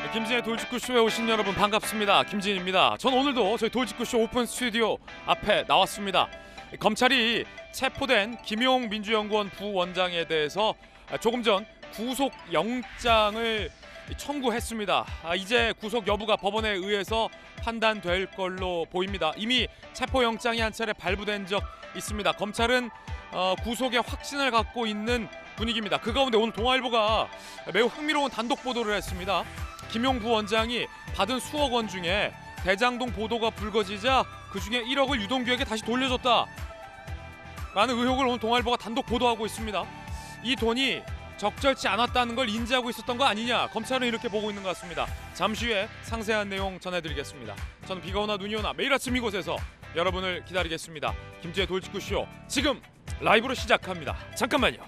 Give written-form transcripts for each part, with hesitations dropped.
김진의 돌직구쇼에 오신 여러분 반갑습니다. 김진입니다. 전 오늘도 저희 돌직구쇼 오픈 스튜디오 앞에 나왔습니다. 검찰이 체포된 김용 민주연구원 부원장에 대해서 조금 전 구속영장을 청구했습니다. 이제 구속 여부가 법원에 의해서 판단될 걸로 보입니다. 이미 체포영장이 한 차례 발부된 적 있습니다. 검찰은 구속의 확신을 갖고 있는 분위기입니다. 그 가운데 오늘 동아일보가 매우 흥미로운 단독 보도를 했습니다. 김용 부원장이 받은 수억 원 중에 대장동 보도가 불거지자 그 중에 1억을 유동규에게 다시 돌려줬다 라는 의혹을 오늘 동아일보가 단독 보도하고 있습니다. 이 돈이 적절치 않았다는 걸 인지하고 있었던 거 아니냐, 검찰은 이렇게 보고 있는 것 같습니다. 잠시 후에 상세한 내용 전해드리겠습니다. 저는 비가 오나 눈이 오나 매일 아침 이곳에서 여러분을 기다리겠습니다. 김지의 돌직구쇼 지금 라이브로 시작합니다. 잠깐만요.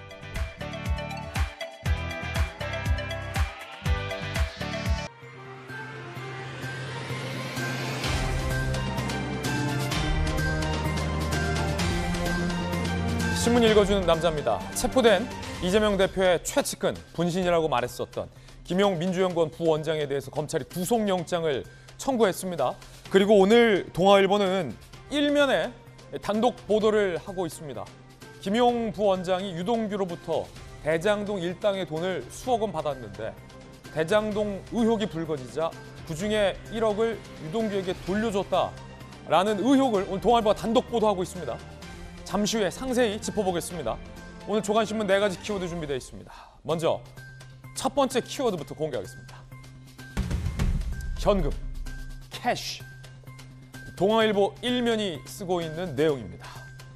신문 읽어주는 남자입니다. 체포된 이재명 대표의 최측근, 분신이라고 말했었던 김용 민주연구원 부원장에 대해서 검찰이 구속영장을 청구했습니다. 그리고 오늘 동아일보는 일면에 단독 보도를 하고 있습니다. 김용 부원장이 유동규로부터 대장동 일당의 돈을 수억 원 받았는데 대장동 의혹이 불거지자 그중에 1억을 유동규에게 돌려줬다라는 의혹을 오늘 동아일보가 단독 보도하고 있습니다. 잠시 후에 상세히 짚어보겠습니다. 오늘 조간신문 4가지 키워드 준비되어 있습니다. 먼저 첫 번째 키워드부터 공개하겠습니다. 현금, 캐시. 동아일보 일면이 쓰고 있는 내용입니다.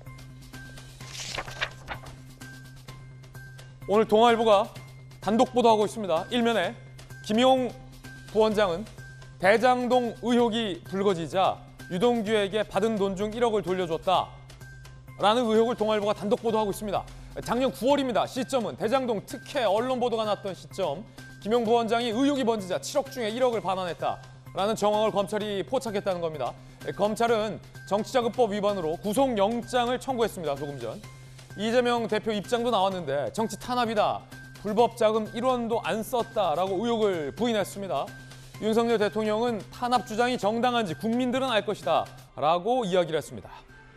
오늘 동아일보가 단독 보도하고 있습니다. 일면에 김용 부원장은 대장동 의혹이 불거지자 유동규에게 받은 돈 중 1억을 돌려줬다 라는 의혹을 동아일보가 단독 보도하고 있습니다. 작년 9월입니다. 시점은 대장동 특혜 언론 보도가 났던 시점. 김용 부원장이 의혹이 번지자 7억 중에 1억을 반환했다라는 정황을 검찰이 포착했다는 겁니다. 검찰은 정치자금법 위반으로 구속영장을 청구했습니다. 조금 전. 이재명 대표 입장도 나왔는데 정치 탄압이다. 불법 자금 1원도 안 썼다라고 의혹을 부인했습니다. 윤석열 대통령은 탄압 주장이 정당한지 국민들은 알 것이다 라고 이야기를 했습니다.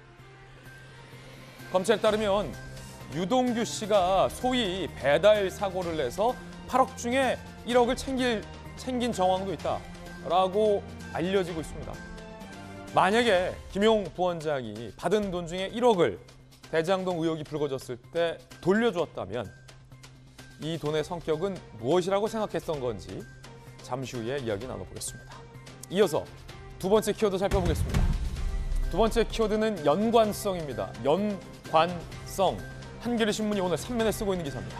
검찰에 따르면 유동규 씨가 소위 배달 사고를 내서 8억 중에 1억을 챙긴 정황도 있다라고 알려지고 있습니다. 만약에 김용 부원장이 받은 돈 중에 1억을 대장동 의혹이 불거졌을 때 돌려주었다면 이 돈의 성격은 무엇이라고 생각했던 건지 잠시 후에 이야기 나눠보겠습니다. 이어서 두 번째 키워드 살펴보겠습니다. 두 번째 키워드는 연관성입니다. 연관성. 한겨레 신문이 오늘 3면에 쓰고 있는 기사입니다.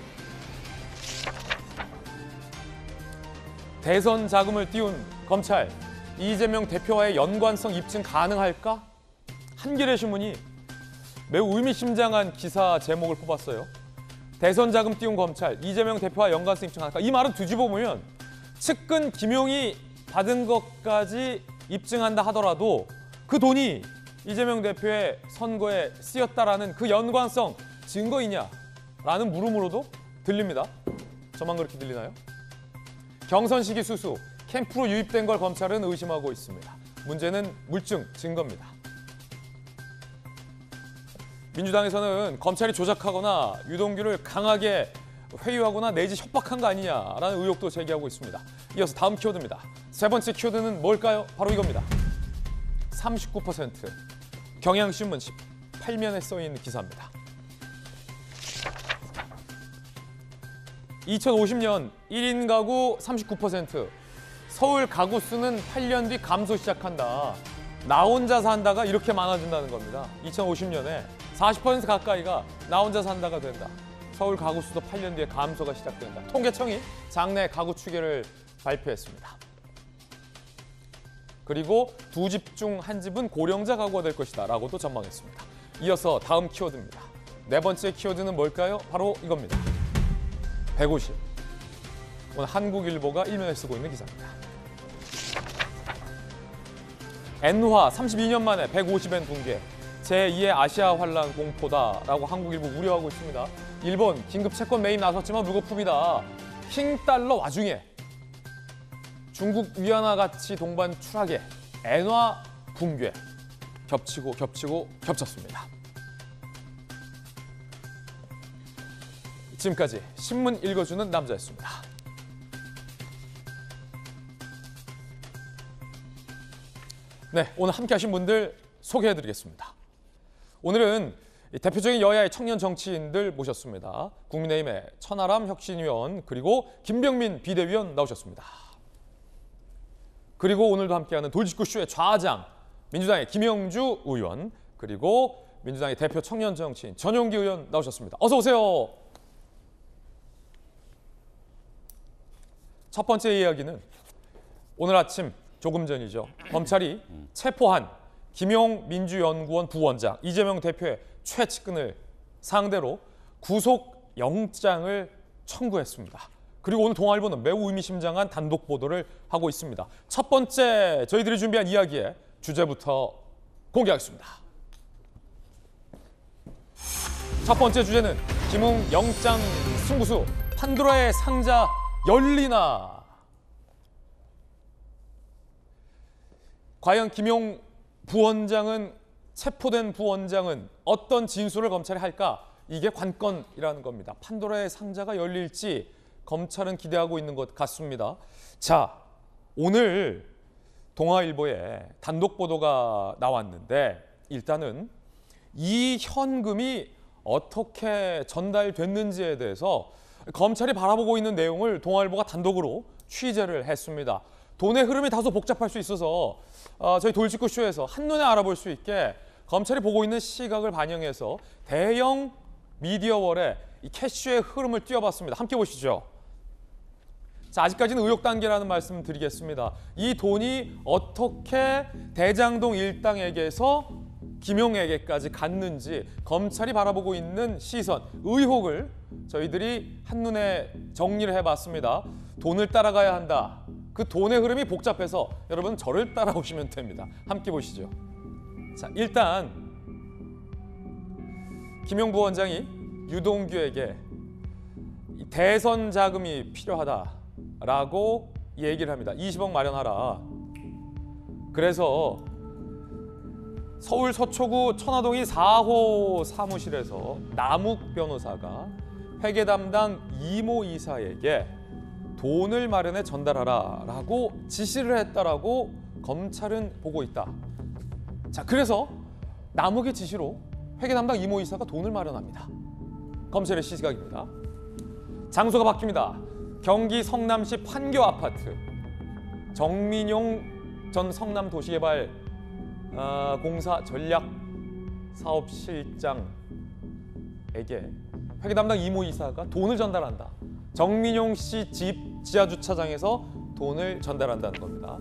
대선 자금을 띄운 검찰, 이재명 대표와의 연관성 입증 가능할까? 한겨레 신문이 매우 의미심장한 기사 제목을 뽑았어요. 대선 자금 띄운 검찰, 이재명 대표와 연관성 입증 가능할까? 이 말은 뒤집어 보면 측근 김용이 받은 것까지 입증한다 하더라도 그 돈이 이재명 대표의 선거에 쓰였다라는 그 연관성 증거이냐라는 물음으로도 들립니다. 저만 그렇게 들리나요? 경선 시기 수수, 캠프로 유입된 걸 검찰은 의심하고 있습니다. 문제는 물증, 증거입니다. 민주당에서는 검찰이 조작하거나 유동규를 강하게 회유하거나 내지 협박한 거 아니냐라는 의혹도 제기하고 있습니다. 이어서 다음 키워드입니다. 세 번째 키워드는 뭘까요? 바로 이겁니다. 39%. 경향신문 18면에 써있는 기사입니다. 2050년 1인 가구 39%. 서울 가구 수는 8년 뒤 감소 시작한다. 나 혼자 산다가 이렇게 많아진다는 겁니다. 2050년에 40% 가까이가 나 혼자 산다가 된다. 서울 가구 수도 8년 뒤에 감소가 시작된다. 통계청이 장내 가구 추계를 발표했습니다. 그리고 두 집 중 한 집은 고령자 가구가 될 것이다 라고도 전망했습니다. 이어서 다음 키워드입니다. 네 번째 키워드는 뭘까요? 바로 이겁니다. 150. 오늘 한국일보가 일면에 쓰고 있는 기사입니다. 엔화 32년 만에 150엔 붕괴. 제2의 아시아 환란 공포다라고 한국일보 우려하고 있습니다. 일본 긴급 채권 매입 나섰지만 무거품이다. 킹달러 와중에 중국 위안화 가치 동반 추락에 엔화 붕괴 겹치고 겹쳤습니다. 지금까지 신문 읽어주는 남자였습니다. 네, 오늘 함께 하신 분들 소개해드리겠습니다. 오늘은 대표적인 여야의 청년 정치인들 모셨습니다. 국민의힘의 천하람 혁신위원 그리고 김병민 비대위원 나오셨습니다. 그리고 오늘도 함께하는 돌직구쇼의 좌장 민주당의 김영주 의원 그리고 민주당의 대표 청년 정치인 전용기 의원 나오셨습니다. 어서 오세요. 첫 번째 이야기는 오늘 아침 조금 전이죠. 검찰이 체포한 김용 민주연구원 부원장 이재명 대표의 최측근을 상대로 구속영장을 청구했습니다. 그리고 오늘 동아일보는 매우 의미심장한 단독 보도를 하고 있습니다. 첫 번째 저희들이 준비한 이야기의 주제부터 공개하겠습니다. 첫 번째 주제는 김웅 영장 승부수 판도라의 상자 열리나. 과연 김용 부원장은 체포된 부원장은 어떤 진술을 검찰이 할까? 이게 관건이라는 겁니다. 판도라의 상자가 열릴지 검찰은 기대하고 있는 것 같습니다. 자, 오늘 동아일보에 단독 보도가 나왔는데 일단은 이 현금이 어떻게 전달됐는지에 대해서 검찰이 바라보고 있는 내용을 동아일보가 단독으로 취재를 했습니다. 돈의 흐름이 다소 복잡할 수 있어서 저희 돌직구쇼에서 한눈에 알아볼 수 있게 검찰이 보고 있는 시각을 반영해서 대형 미디어월에 이 캐시의 흐름을 띄워봤습니다. 함께 보시죠. 자, 아직까지는 의혹 단계라는 말씀 드리겠습니다. 이 돈이 어떻게 대장동 일당에게서 김용에게까지 갔는지 검찰이 바라보고 있는 시선, 의혹을 저희들이 한눈에 정리를 해봤습니다. 돈을 따라가야 한다. 그 돈의 흐름이 복잡해서 여러분 저를 따라오시면 됩니다. 함께 보시죠. 자, 일단 김용 부원장이 유동규에게 대선 자금이 필요하다라고 얘기를 합니다. 20억 마련하라. 그래서 서울 서초구 천화동이 4호 사무실에서 남욱 변호사가 회계 담당 이모 이사에게 돈을 마련해 전달하라라고 지시를 했다라고 검찰은 보고 있다. 자, 그래서 남욱의 지시로 회계 담당 이모 이사가 돈을 마련합니다. 검찰의 시각입니다. 장소가 바뀝니다. 경기 성남시 판교 아파트. 정민용 전 성남도시개발 공사 전략 사업실장에게 회계 담당 이모 이사가 돈을 전달한다. 정민용 씨 집 지하주차장에서 돈을 전달한다는 겁니다.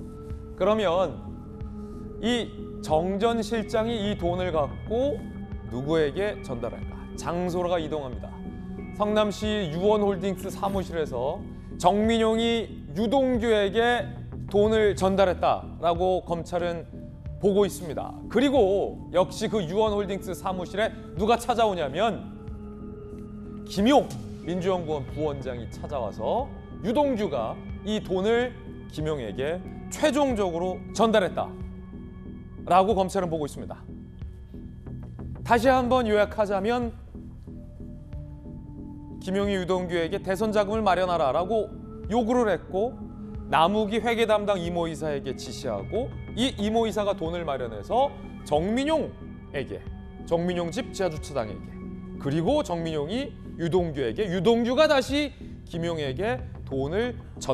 그러면 이 정 전 실장이 이 돈을 갖고 누구에게 전달할까? 장소가 이동합니다. 성남시 유원홀딩스 사무실에서 정민용이 유동규에게 돈을 전달했다라고 검찰은 보고 있습니다. 그리고 역시 그 유원홀딩스 사무실에 누가 찾아오냐면 김용 민주연구원 부원장이 찾아와서 유동규가 이 돈을 김용에게 최종적으로 전달했다라고 검찰은 보고 있습니다. 다시 한번 요약하자면 김용이 유동규에게 대선 자금을 마련하라라고 요구를 했고 남욱이 회계 담당 이모 이사에게 지시하고 이 이모 이사가 돈을 마련해서 정민용에게, 정민용 집 지하주차장에게, 그리고 정민용이 유동규에게, 유동규가 다시 김용에게 돈을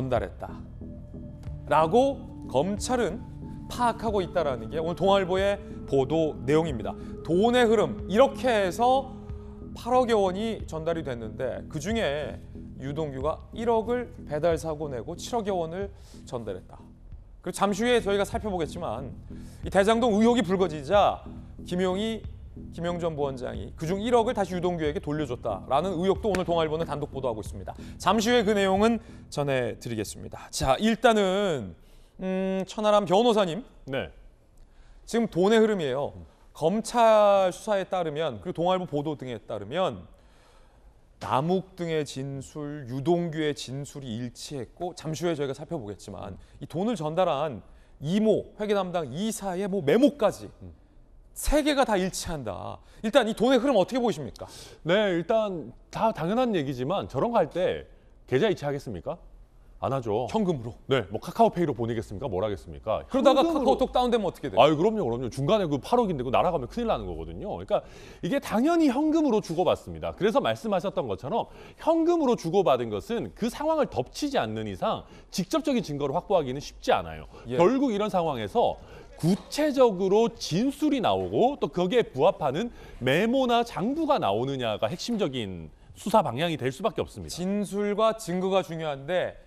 전달했다라고 검찰은 파악하고 있다는 게 오늘 동아일보의 보도 내용입니다. 돈의 흐름, 이렇게 해서 8억여 원이 전달이 됐는데 그중에 유동규가 1억을 배달 사고 내고 7억여 원을 전달했다. 그리고 잠시 후에 저희가 살펴보겠지만 이 대장동 의혹이 불거지자 김용 전 부원장이 그중 1억을 다시 유동규에게 돌려줬다라는 의혹도 오늘 동아일보는 단독 보도하고 있습니다. 잠시 후에 그 내용은 전해드리겠습니다. 자, 일단은 천하람 변호사님, 네. 지금 돈의 흐름이에요. 검찰 수사에 따르면 그리고 동아일보 보도 등에 따르면 남욱 등의 진술, 유동규의 진술이 일치했고 잠시 후에 저희가 살펴보겠지만 이 돈을 전달한 이모, 회계 담당 이사의 뭐 메모까지 세 개가 다 일치한다. 일단 이 돈의 흐름 어떻게 보십니까? 네, 일단 다 당연한 얘기지만 저런 거 할 때 계좌 이체하겠습니까? 안 하죠. 현금으로. 네, 뭐 카카오페이로 보내겠습니까? 뭘 하겠습니까? 그러다가 현금으로. 카카오톡 다운되면 어떻게 돼요? 아유, 그럼요. 중간에 그 8억인데 그 날아가면 큰일 나는 거거든요. 그러니까 이게 당연히 현금으로 주고받습니다. 그래서 말씀하셨던 것처럼 현금으로 주고받은 것은 그 상황을 덮치지 않는 이상 직접적인 증거를 확보하기는 쉽지 않아요. 예. 결국 이런 상황에서 구체적으로 진술이 나오고 또 거기에 부합하는 메모나 장부가 나오느냐가 핵심적인 수사 방향이 될 수밖에 없습니다. 진술과 증거가 중요한데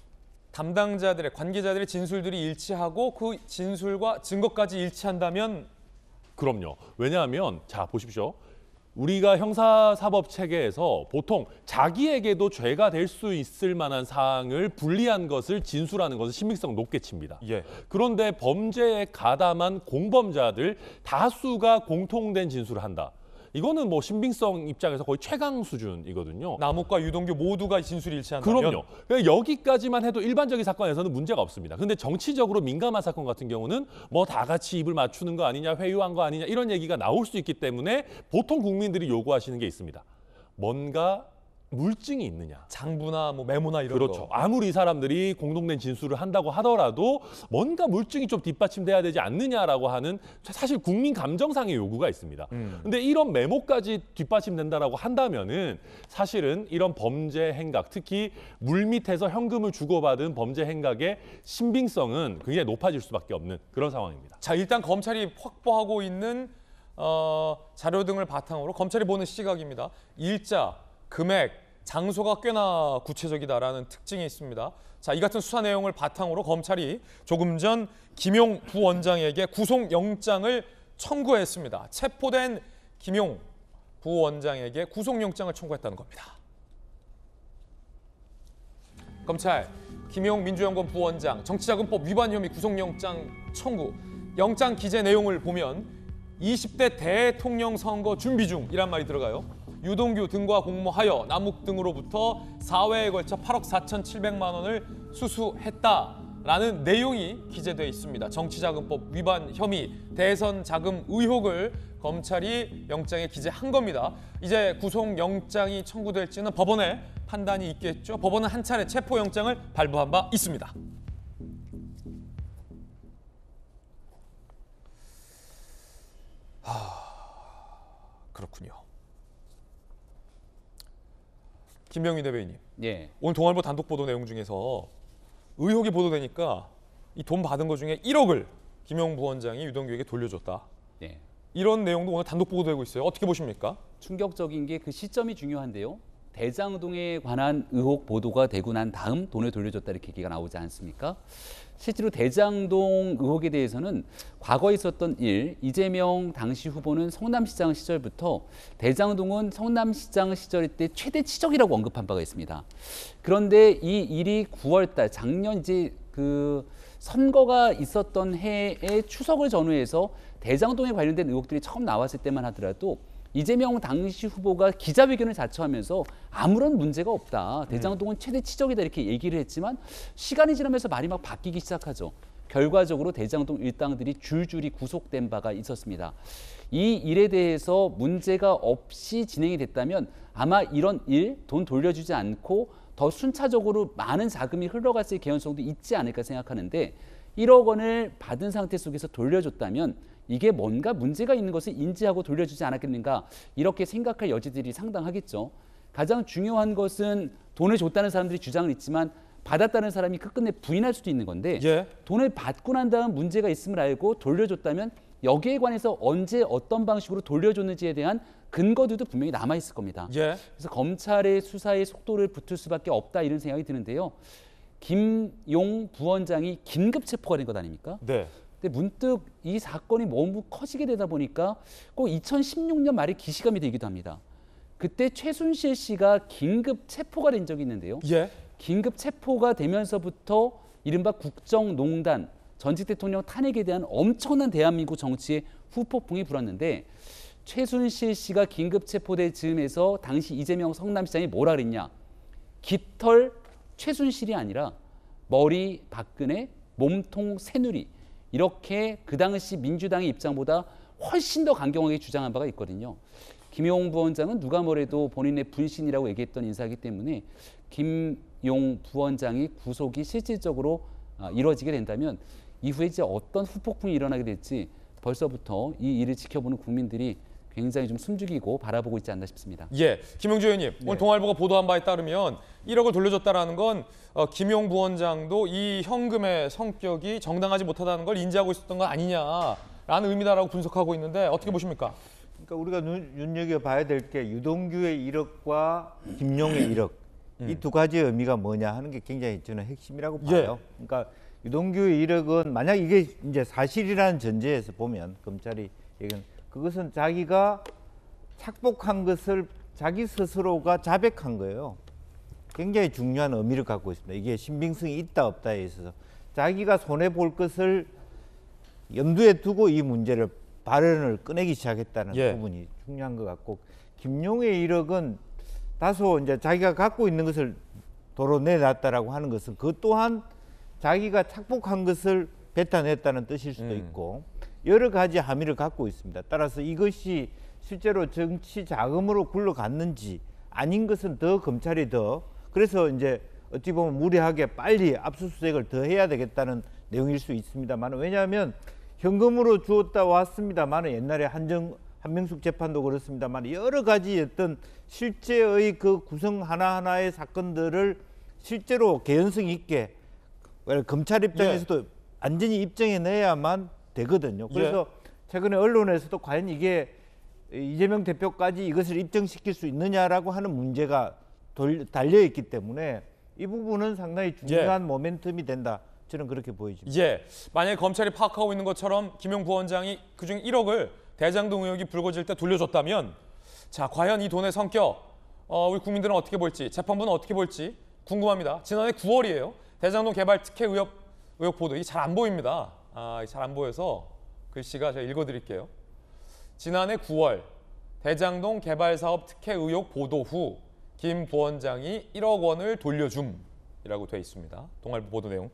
담당자들의 관계자들의 진술들이 일치하고 그 진술과 증거까지 일치한다면 그럼요. 왜냐하면 자 보십시오. 우리가 형사사법 체계에서 보통 자기에게도 죄가 될 수 있을 만한 사항을 불리한 것을 진술하는 것은 신빙성 높게 칩니다. 예. 그런데 범죄에 가담한 공범자들 다수가 공통된 진술을 한다. 이거는 뭐 신빙성 입장에서 거의 최강 수준이거든요. 남욱과 유동규 모두가 진술이 일치한다면 그럼요. 그러니까 여기까지만 해도 일반적인 사건에서는 문제가 없습니다. 근데 정치적으로 민감한 사건 같은 경우는 뭐 다 같이 입을 맞추는 거 아니냐, 회유한 거 아니냐 이런 얘기가 나올 수 있기 때문에 보통 국민들이 요구하시는 게 있습니다. 뭔가 물증이 있느냐. 장부나 뭐 메모나 이런 그렇죠. 거. 아무리 이 사람들이 공동된 진술을 한다고 하더라도 뭔가 물증이 좀 뒷받침돼야 되지 않느냐라고 하는 사실 국민 감정상의 요구가 있습니다. 근데 이런 메모까지 뒷받침된다라고 한다면은 사실은 이런 범죄 행각, 특히 물밑에서 현금을 주고받은 범죄 행각의 신빙성은 굉장히 높아질 수밖에 없는 그런 상황입니다. 자, 일단 검찰이 확보하고 있는 자료 등을 바탕으로 검찰이 보는 시각입니다. 일자, 금액, 장소가 꽤나 구체적이다라는 특징이 있습니다. 자, 이 같은 수사 내용을 바탕으로 검찰이 조금 전 김용 부원장에게 구속영장을 청구했습니다. 체포된 김용 부원장에게 구속영장을 청구했다는 겁니다. 검찰 김용 민주연구원 부원장 정치자금법 위반 혐의 구속영장 청구. 영장 기재 내용을 보면 20대 대통령 선거 준비 중이란 말이 들어가요. 유동규 등과 공모하여 남욱 등으로부터 4회에 걸쳐 8억 4,700만 원을 수수했다라는 내용이 기재되어 있습니다. 정치자금법 위반 혐의, 대선 자금 의혹을 검찰이 영장에 기재한 겁니다. 이제 구속영장이 청구될지는 법원의 판단이 있겠죠. 법원은 한 차례 체포영장을 발부한 바 있습니다. 그렇군요. 김병희 대변인님, 예. 오늘 동아일보 단독 보도 내용 중에서 의혹이 보도되니까 이 돈 받은 것 중에 1억을 김용 부원장이 유동규에게 돌려줬다. 예. 이런 내용도 오늘 단독 보도되고 있어요. 어떻게 보십니까? 충격적인 게 그 시점이 중요한데요. 대장동에 관한 의혹 보도가 되고 난 다음 돈을 돌려줬다 이렇게 얘기가 나오지 않습니까? 실제로 대장동 의혹에 대해서는 과거에 있었던 일, 이재명 당시 후보는 성남시장 시절부터 대장동은 성남시장 시절 때 최대 치적이라고 언급한 바가 있습니다. 그런데 이 일이 9월 달 작년 이제 그 선거가 있었던 해에 추석을 전후해서 대장동에 관련된 의혹들이 처음 나왔을 때만 하더라도 이재명 당시 후보가 기자회견을 자처하면서 아무런 문제가 없다. 대장동은 최대 치적이다 이렇게 얘기를 했지만 시간이 지나면서 말이 막 바뀌기 시작하죠. 결과적으로 대장동 일당들이 줄줄이 구속된 바가 있었습니다. 이 일에 대해서 문제가 없이 진행이 됐다면 아마 이런 일, 돈 돌려주지 않고 더 순차적으로 많은 자금이 흘러갔을 개연성도 있지 않을까 생각하는데 1억 원을 받은 상태 속에서 돌려줬다면 이게 뭔가 문제가 있는 것을 인지하고 돌려주지 않았겠는가 이렇게 생각할 여지들이 상당하겠죠. 가장 중요한 것은 돈을 줬다는 사람들이 주장을 있지만 받았다는 사람이 끝끝내 부인할 수도 있는 건데 예. 돈을 받고 난 다음 문제가 있음을 알고 돌려줬다면 여기에 관해서 언제 어떤 방식으로 돌려줬는지에 대한 근거들도 분명히 남아있을 겁니다. 예. 그래서 검찰의 수사에 속도를 붙을 수밖에 없다 이런 생각이 드는데요. 김용 부원장이 긴급 체포가 된 것 아닙니까? 네. 근데 문득 이 사건이 너무 커지게 되다 보니까 꼭 2016년 말에 기시감이 되기도 합니다. 그때 최순실 씨가 긴급 체포가 된 적이 있는데요. 예. 긴급 체포가 되면서부터 이른바 국정농단, 전직 대통령 탄핵에 대한 엄청난 대한민국 정치의 후폭풍이 불었는데 최순실 씨가 긴급 체포될 즈음에서 당시 이재명 성남시장이 뭐라 그랬냐. 깃털 최순실이 아니라 머리 박근혜, 몸통 새누리. 이렇게 그 당시 민주당의 입장보다 훨씬 더 강경하게 주장한 바가 있거든요. 김용 부원장은 누가 뭐래도 본인의 분신이라고 얘기했던 인사이기 때문에 김용 부원장이 구속이 실질적으로 이루어지게 된다면 이후에 이제 어떤 후폭풍이 일어나게 될지 벌써부터 이 일을 지켜보는 국민들이 굉장히 좀 숨죽이고 바라보고 있지 않나 싶습니다. 예, 김용주 의원님, 오늘 동아일보가 보도한 바에 따르면 1억을 돌려줬다라는 건 김용 부원장도 이 현금의 성격이 정당하지 못하다는 걸 인지하고 있었던 건 아니냐라는 의미다라고 분석하고 있는데 어떻게 보십니까? 그러니까 우리가 눈여겨봐야 될 게 유동규의 1억과 김용의 1억 이 두 가지의 의미가 뭐냐 하는 게 굉장히 저는 핵심이라고 봐요. 그러니까 유동규의 1억은 만약 이게 이제 사실이라는 전제에서 보면 검찰이 얘기는 그것은 자기가 착복한 것을 자기 스스로가 자백한 거예요. 굉장히 중요한 의미를 갖고 있습니다. 이게 신빙성이 있다 없다에 있어서 자기가 손해 볼 것을 염두에 두고 이 문제를 발언을 꺼내기 시작했다는 부분이 중요한 것 같고, 김용의 1억은 다소 이제 자기가 갖고 있는 것을 도로 내놨다라고 하는 것은 그 또한 자기가 착복한 것을 뱉어냈다는 뜻일 수도 있고 여러 가지 함의를 갖고 있습니다. 따라서 이것이 실제로 정치 자금으로 굴러갔는지 아닌 것은 더 검찰이 더 그래서 이제 어찌 보면 무리하게 빨리 압수수색을 더 해야 되겠다는 내용일 수 있습니다만, 왜냐하면 현금으로 주었다 왔습니다만 옛날에 한명숙 재판도 그렇습니다만 여러 가지 어떤 실제의 그 구성 하나하나의 사건들을 실제로 개연성 있게 검찰 입장에서도 완전히 입증해내야만 되거든요. 그래서 최근에 언론에서도 과연 이게 이재명 대표까지 이것을 입증시킬 수 있느냐라고 하는 문제가 달려있기 때문에 이 부분은 상당히 중요한 모멘텀이 된다. 저는 그렇게 보여집니다. 만약에 검찰이 파악하고 있는 것처럼 김용 부원장이 그중 1억을 대장동 의혹이 불거질 때 돌려줬다면 자, 과연 이 돈의 성격 우리 국민들은 어떻게 볼지, 재판부는 어떻게 볼지 궁금합니다. 지난해 9월이에요. 대장동 개발 특혜 의혹 보도. 이게 잘 안 보입니다. 잘 안 보여서 글씨가 제가 읽어드릴게요. 지난해 9월 대장동 개발 사업 특혜 의혹 보도 후 김 부원장이 1억 원을 돌려줌이라고 돼 있습니다. 동아일보 보도 내용.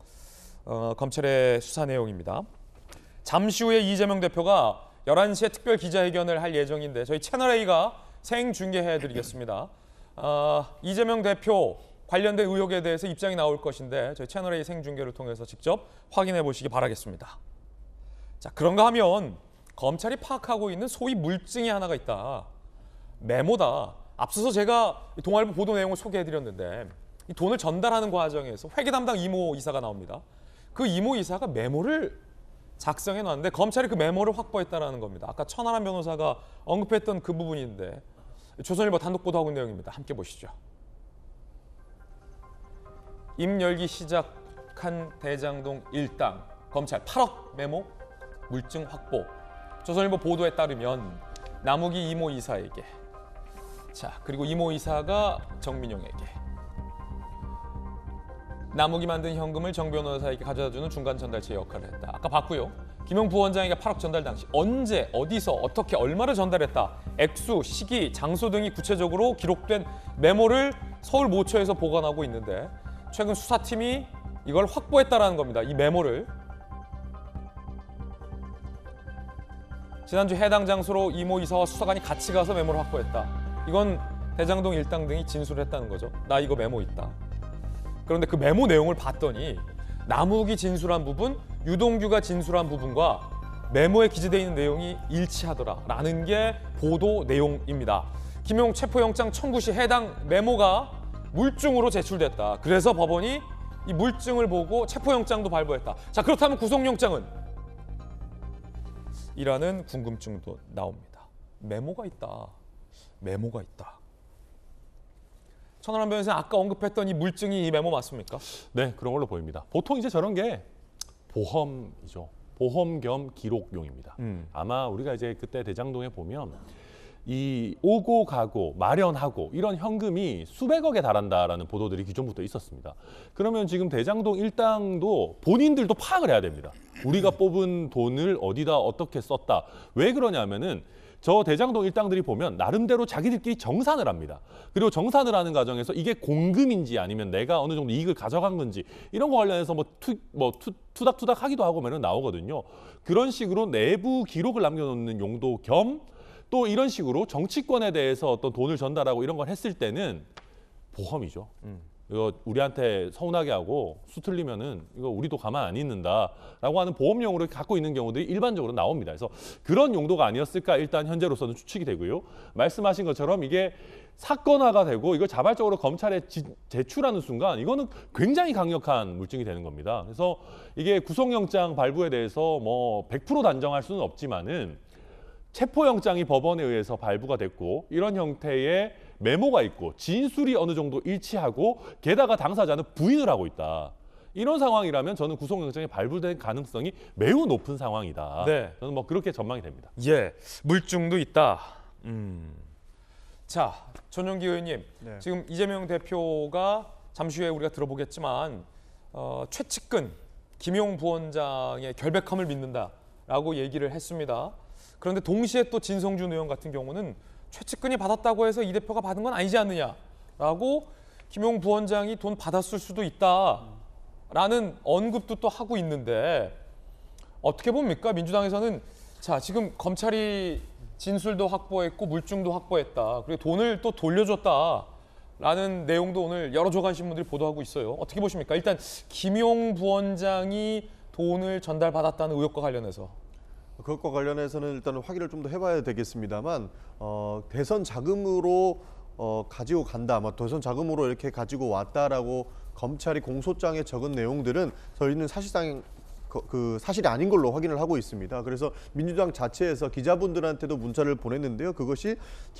검찰의 수사 내용입니다. 잠시 후에 이재명 대표가 11시에 특별 기자회견을 할 예정인데 저희 채널A가 생중계해드리겠습니다. 이재명 대표 관련된 의혹에 대해서 입장이 나올 것인데 저희 채널A 생중계를 통해서 직접 확인해 보시기 바라겠습니다. 자, 그런가 하면 검찰이 파악하고 있는 소위 물증이 하나가 있다. 메모다. 앞서서 제가 동아일보 보도 내용을 소개해드렸는데 이 돈을 전달하는 과정에서 회계 담당 이모 이사가 나옵니다. 그 이모 이사가 메모를 작성해 놨는데 검찰이 그 메모를 확보했다는 겁니다. 아까 천하람 변호사가 언급했던 그 부분인데 조선일보 단독 보도하고 있는 내용입니다. 함께 보시죠. 입 열기 시작한 대장동 일당 검찰 8억 메모 물증 확보. 조선일보 보도에 따르면 남욱이 이모 이사에게, 자 그리고 이모 이사가 정민용에게, 남욱이 만든 현금을 정 변호사에게 가져다주는 중간 전달체 역할을 했다. 아까 봤고요. 김용 부원장에게 8억 전달 당시 언제, 어디서, 어떻게, 얼마를 전달했다. 액수, 시기, 장소 등이 구체적으로 기록된 메모를 서울 모처에서 보관하고 있는데 최근 수사팀이 이걸 확보했다라는 겁니다. 이 메모를. 지난주 해당 장소로 이모 이사와 수사관이 같이 가서 메모를 확보했다. 이건 대장동 일당 등이 진술을 했다는 거죠. 나 이거 메모 있다. 그런데 그 메모 내용을 봤더니 남욱이 진술한 부분, 유동규가 진술한 부분과 메모에 기재되어 있는 내용이 일치하더라라는 게 보도 내용입니다. 김용 체포영장 청구 시 해당 메모가 물증으로 제출됐다. 그래서 법원이 이 물증을 보고 체포영장도 발부했다. 자, 그렇다면 구속영장은? 이라는 궁금증도 나옵니다. 메모가 있다. 메모가 있다. 천하람 변호사님 아까 언급했던 이 물증이 이 메모 맞습니까? 네, 그런 걸로 보입니다. 보통 이제 저런 게 보험이죠. 보험 겸 기록용입니다. 아마 우리가 이제 그때 대장동에 보면 이 오고 가고 마련하고 이런 현금이 수백억에 달한다라는 보도들이 기존부터 있었습니다. 그러면 지금 대장동 일당도 본인들도 파악을 해야 됩니다. 우리가 뽑은 돈을 어디다 어떻게 썼다. 왜 그러냐면은 저 대장동 일당들이 보면 나름대로 자기들끼리 정산을 합니다. 그리고 정산을 하는 과정에서 이게 공금인지 아니면 내가 어느 정도 이익을 가져간 건지 이런 거 관련해서 투닥투닥 하기도 하고 면 나오거든요. 그런 식으로 내부 기록을 남겨놓는 용도 겸 또 이런 식으로 정치권에 대해서 어떤 돈을 전달하고 이런 걸 했을 때는 보험이죠. 이거 우리한테 서운하게 하고 수틀리면은 이거 우리도 가만 안 있는다라고 하는 보험용으로 갖고 있는 경우들이 일반적으로 나옵니다. 그래서 그런 용도가 아니었을까 일단 현재로서는 추측이 되고요. 말씀하신 것처럼 이게 사건화가 되고 이걸 자발적으로 검찰에 제출하는 순간 이거는 굉장히 강력한 물증이 되는 겁니다. 그래서 이게 구속영장 발부에 대해서 뭐 100% 단정할 수는 없지만은 체포영장이 법원에 의해서 발부가 됐고 이런 형태의 메모가 있고 진술이 어느 정도 일치하고 게다가 당사자는 부인을 하고 있다. 이런 상황이라면 저는 구속영장이 발부될 가능성이 매우 높은 상황이다. 네. 저는 뭐 그렇게 전망이 됩니다. 예, 물증도 있다. 자, 전용기 의원님, 네. 지금 이재명 대표가 잠시 후에 우리가 들어보겠지만 최측근 김용 부원장의 결백함을 믿는다라고 얘기를 했습니다. 그런데 동시에 또 진성준 의원 같은 경우는 최측근이 받았다고 해서 이 대표가 받은 건 아니지 않느냐라고 김용 부원장이 돈 받았을 수도 있다라는 언급도 또 하고 있는데 어떻게 봅니까? 민주당에서는 자 지금 검찰이 진술도 확보했고 물증도 확보했다. 그리고 돈을 또 돌려줬다라는 내용도 오늘 여러 조간신문들이 보도하고 있어요. 어떻게 보십니까? 일단 김용 부원장이 돈을 전달받았다는 의혹과 관련해서. 그것과 관련해서는 일단은 확인을 좀 더 해봐야 되겠습니다만 대선 자금으로 가지고 간다, 대선 자금으로 이렇게 가지고 왔다라고 검찰이 공소장에 적은 내용들은 저희는 사실상 그 사실이 아닌 걸로 확인을 하고 있습니다. 그래서 민주당 자체에서 기자분들한테도 문자를 보냈는데요. 그것이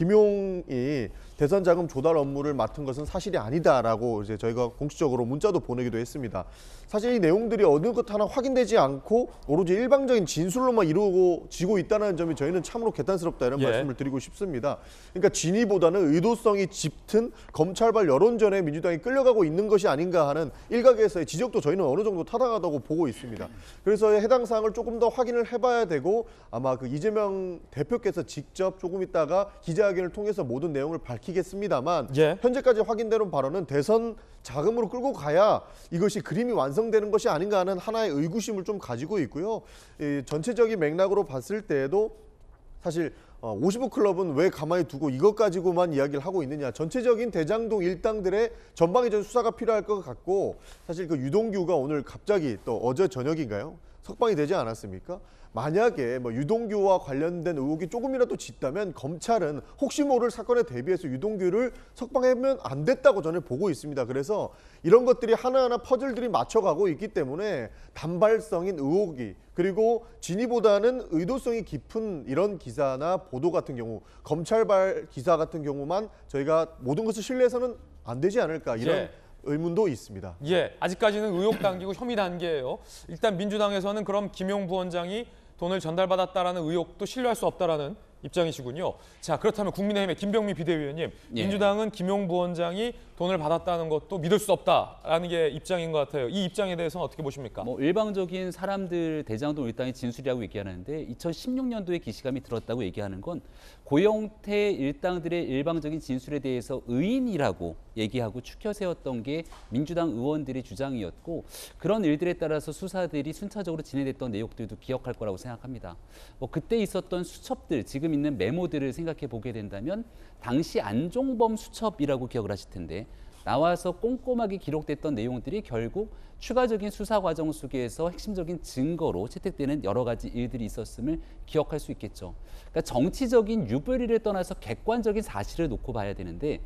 김용이 대선 자금 조달 업무를 맡은 것은 사실이 아니다라고 이제 저희가 공식적으로 문자도 보내기도 했습니다. 사실 이 내용들이 어느 것 하나 확인되지 않고 오로지 일방적인 진술로만 이루어지고 있다는 점이 저희는 참으로 개탄스럽다 이런 말씀을 드리고 싶습니다. 그러니까 진위보다는 의도성이 짙은 검찰발 여론전에 민주당이 끌려가고 있는 것이 아닌가 하는 일각에서의 지적도 저희는 어느 정도 타당하다고 보고 있습니다. 그래서 해당 사항을 조금 더 확인을 해봐야 되고 아마 그 이재명 대표께서 직접 조금 있다가 기자회견을 통해서 모든 내용을 밝히겠습니다만 현재까지 확인되는 바로는 대선 자금으로 끌고 가야 이것이 그림이 완성되는 것이 아닌가 하는 하나의 의구심을 좀 가지고 있고요. 이 전체적인 맥락으로 봤을 때에도 사실 50억 클럽은 왜 가만히 두고 이것 가지고만 이야기를 하고 있느냐. 전체적인 대장동 일당들의 전방위적인 수사가 필요할 것 같고 사실 그 유동규가 오늘 갑자기 또 어제 저녁인가요? 석방이 되지 않았습니까? 만약에 유동규와 관련된 의혹이 조금이라도 짙다면 검찰은 혹시 모를 사건에 대비해서 유동규를 석방하면 안 됐다고 저는 보고 있습니다. 그래서 이런 것들이 하나하나 퍼즐들이 맞춰가고 있기 때문에 단발성인 의혹이 그리고 진위보다는 의도성이 깊은 이런 기사나 보도 같은 경우 검찰발 기사 같은 경우만 저희가 모든 것을 신뢰해서는 안 되지 않을까 이런 의문도 있습니다. 아직까지는 의혹 단계고 혐의 단계예요. 일단 민주당에서는 그럼 김용 부원장이 돈을 전달받았다라는 의혹도 신뢰할 수 없다라는 입장이시군요. 자, 그렇다면 국민의힘의 김병미 비대위원님, 민주당은 김용 부원장이 돈을 받았다는 것도 믿을 수 없다라는 게 입장인 것 같아요. 이 입장에 대해서는 어떻게 보십니까? 일방적인 사람들 대장동 일당의 진술이라고 얘기하는데 2016년도에 기시감이 들었다고 얘기하는 건 고영태 일당들의 일방적인 진술에 대해서 의인이라고 얘기하고 추켜 세웠던 게 민주당 의원들의 주장이었고 그런 일들에 따라서 수사들이 순차적으로 진행됐던 내용들도 기억할 거라고 생각합니다. 그때 있었던 수첩들, 지금 있는 메모들을 생각해 보게 된다면 당시 안종범 수첩이라고 기억을 하실 텐데 나와서 꼼꼼하게 기록됐던 내용들이 결국 추가적인 수사 과정 속에서 핵심적인 증거로 채택되는 여러 가지 일들이 있었음을 기억할 수 있겠죠. 그러니까 정치적인 유불리를 떠나서 객관적인 사실을 놓고 봐야 되는데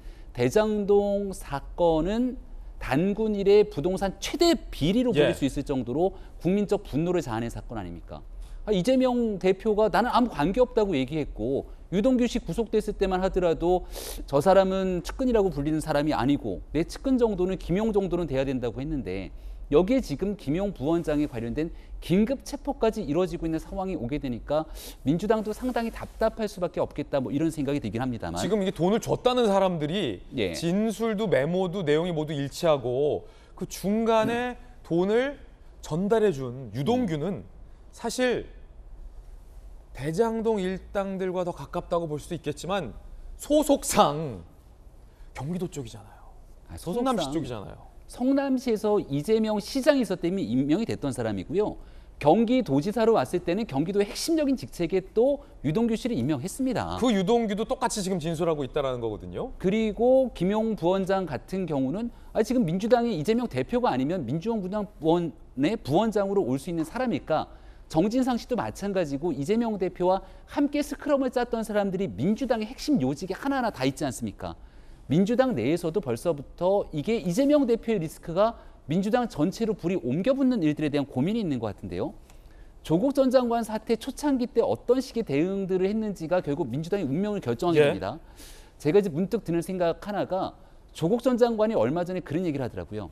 대장동 사건은 단군 이래 부동산 최대 비리로 보일 수 있을 정도로 국민적 분노를 자아낸 사건 아닙니까? 이재명 대표가 나는 아무 관계없다고 얘기했고 유동규 씨 구속됐을 때만 하더라도 저 사람은 측근이라고 불리는 사람이 아니고 내 측근 정도는 김용 정도는 돼야 된다고 했는데 여기에 지금 김용 부원장에 관련된 긴급 체포까지 이루어지고 있는 상황이 오게 되니까 민주당도 상당히 답답할 수밖에 없겠다 이런 생각이 들긴 합니다만 지금 이게 돈을 줬다는 사람들이 진술도 메모도 내용이 모두 일치하고 그 중간에 돈을 전달해 준 유동규는 사실 대장동 일당들과 더 가깝다고 볼 수도 있겠지만 소속상 경기도 쪽이잖아요. 성남시 쪽이잖아요. 성남시에서 이재명 시장이 있었기 때문에 임명이 됐던 사람이고요. 경기도지사로 왔을 때는 경기도의 핵심적인 직책에 또 유동규 씨를 임명했습니다. 그 유동규도 똑같이 지금 진술하고 있다는 거거든요. 그리고 김용 부원장 같은 경우는 지금 민주당의 이재명 대표가 아니면 민주원구당의 부원장으로 올 수 있는 사람일까? 정진상 씨도 마찬가지고 이재명 대표와 함께 스크럼을 짰던 사람들이 민주당의 핵심 요직에 하나하나 다 있지 않습니까? 민주당 내에서도 벌써부터 이게 이재명 대표의 리스크가 민주당 전체로 불이 옮겨붙는 일들에 대한 고민이 있는 것 같은데요. 조국 전 장관 사태 초창기 때 어떤 식의 대응들을 했는지가 결국 민주당의 운명을 결정하게 됩니다. 제가 이제 문득 드는 생각 하나가 조국 전 장관이 얼마 전에 그런 얘기를 하더라고요.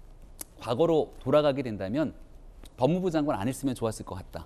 과거로 돌아가게 된다면 법무부 장관 안 했으면 좋았을 것 같다.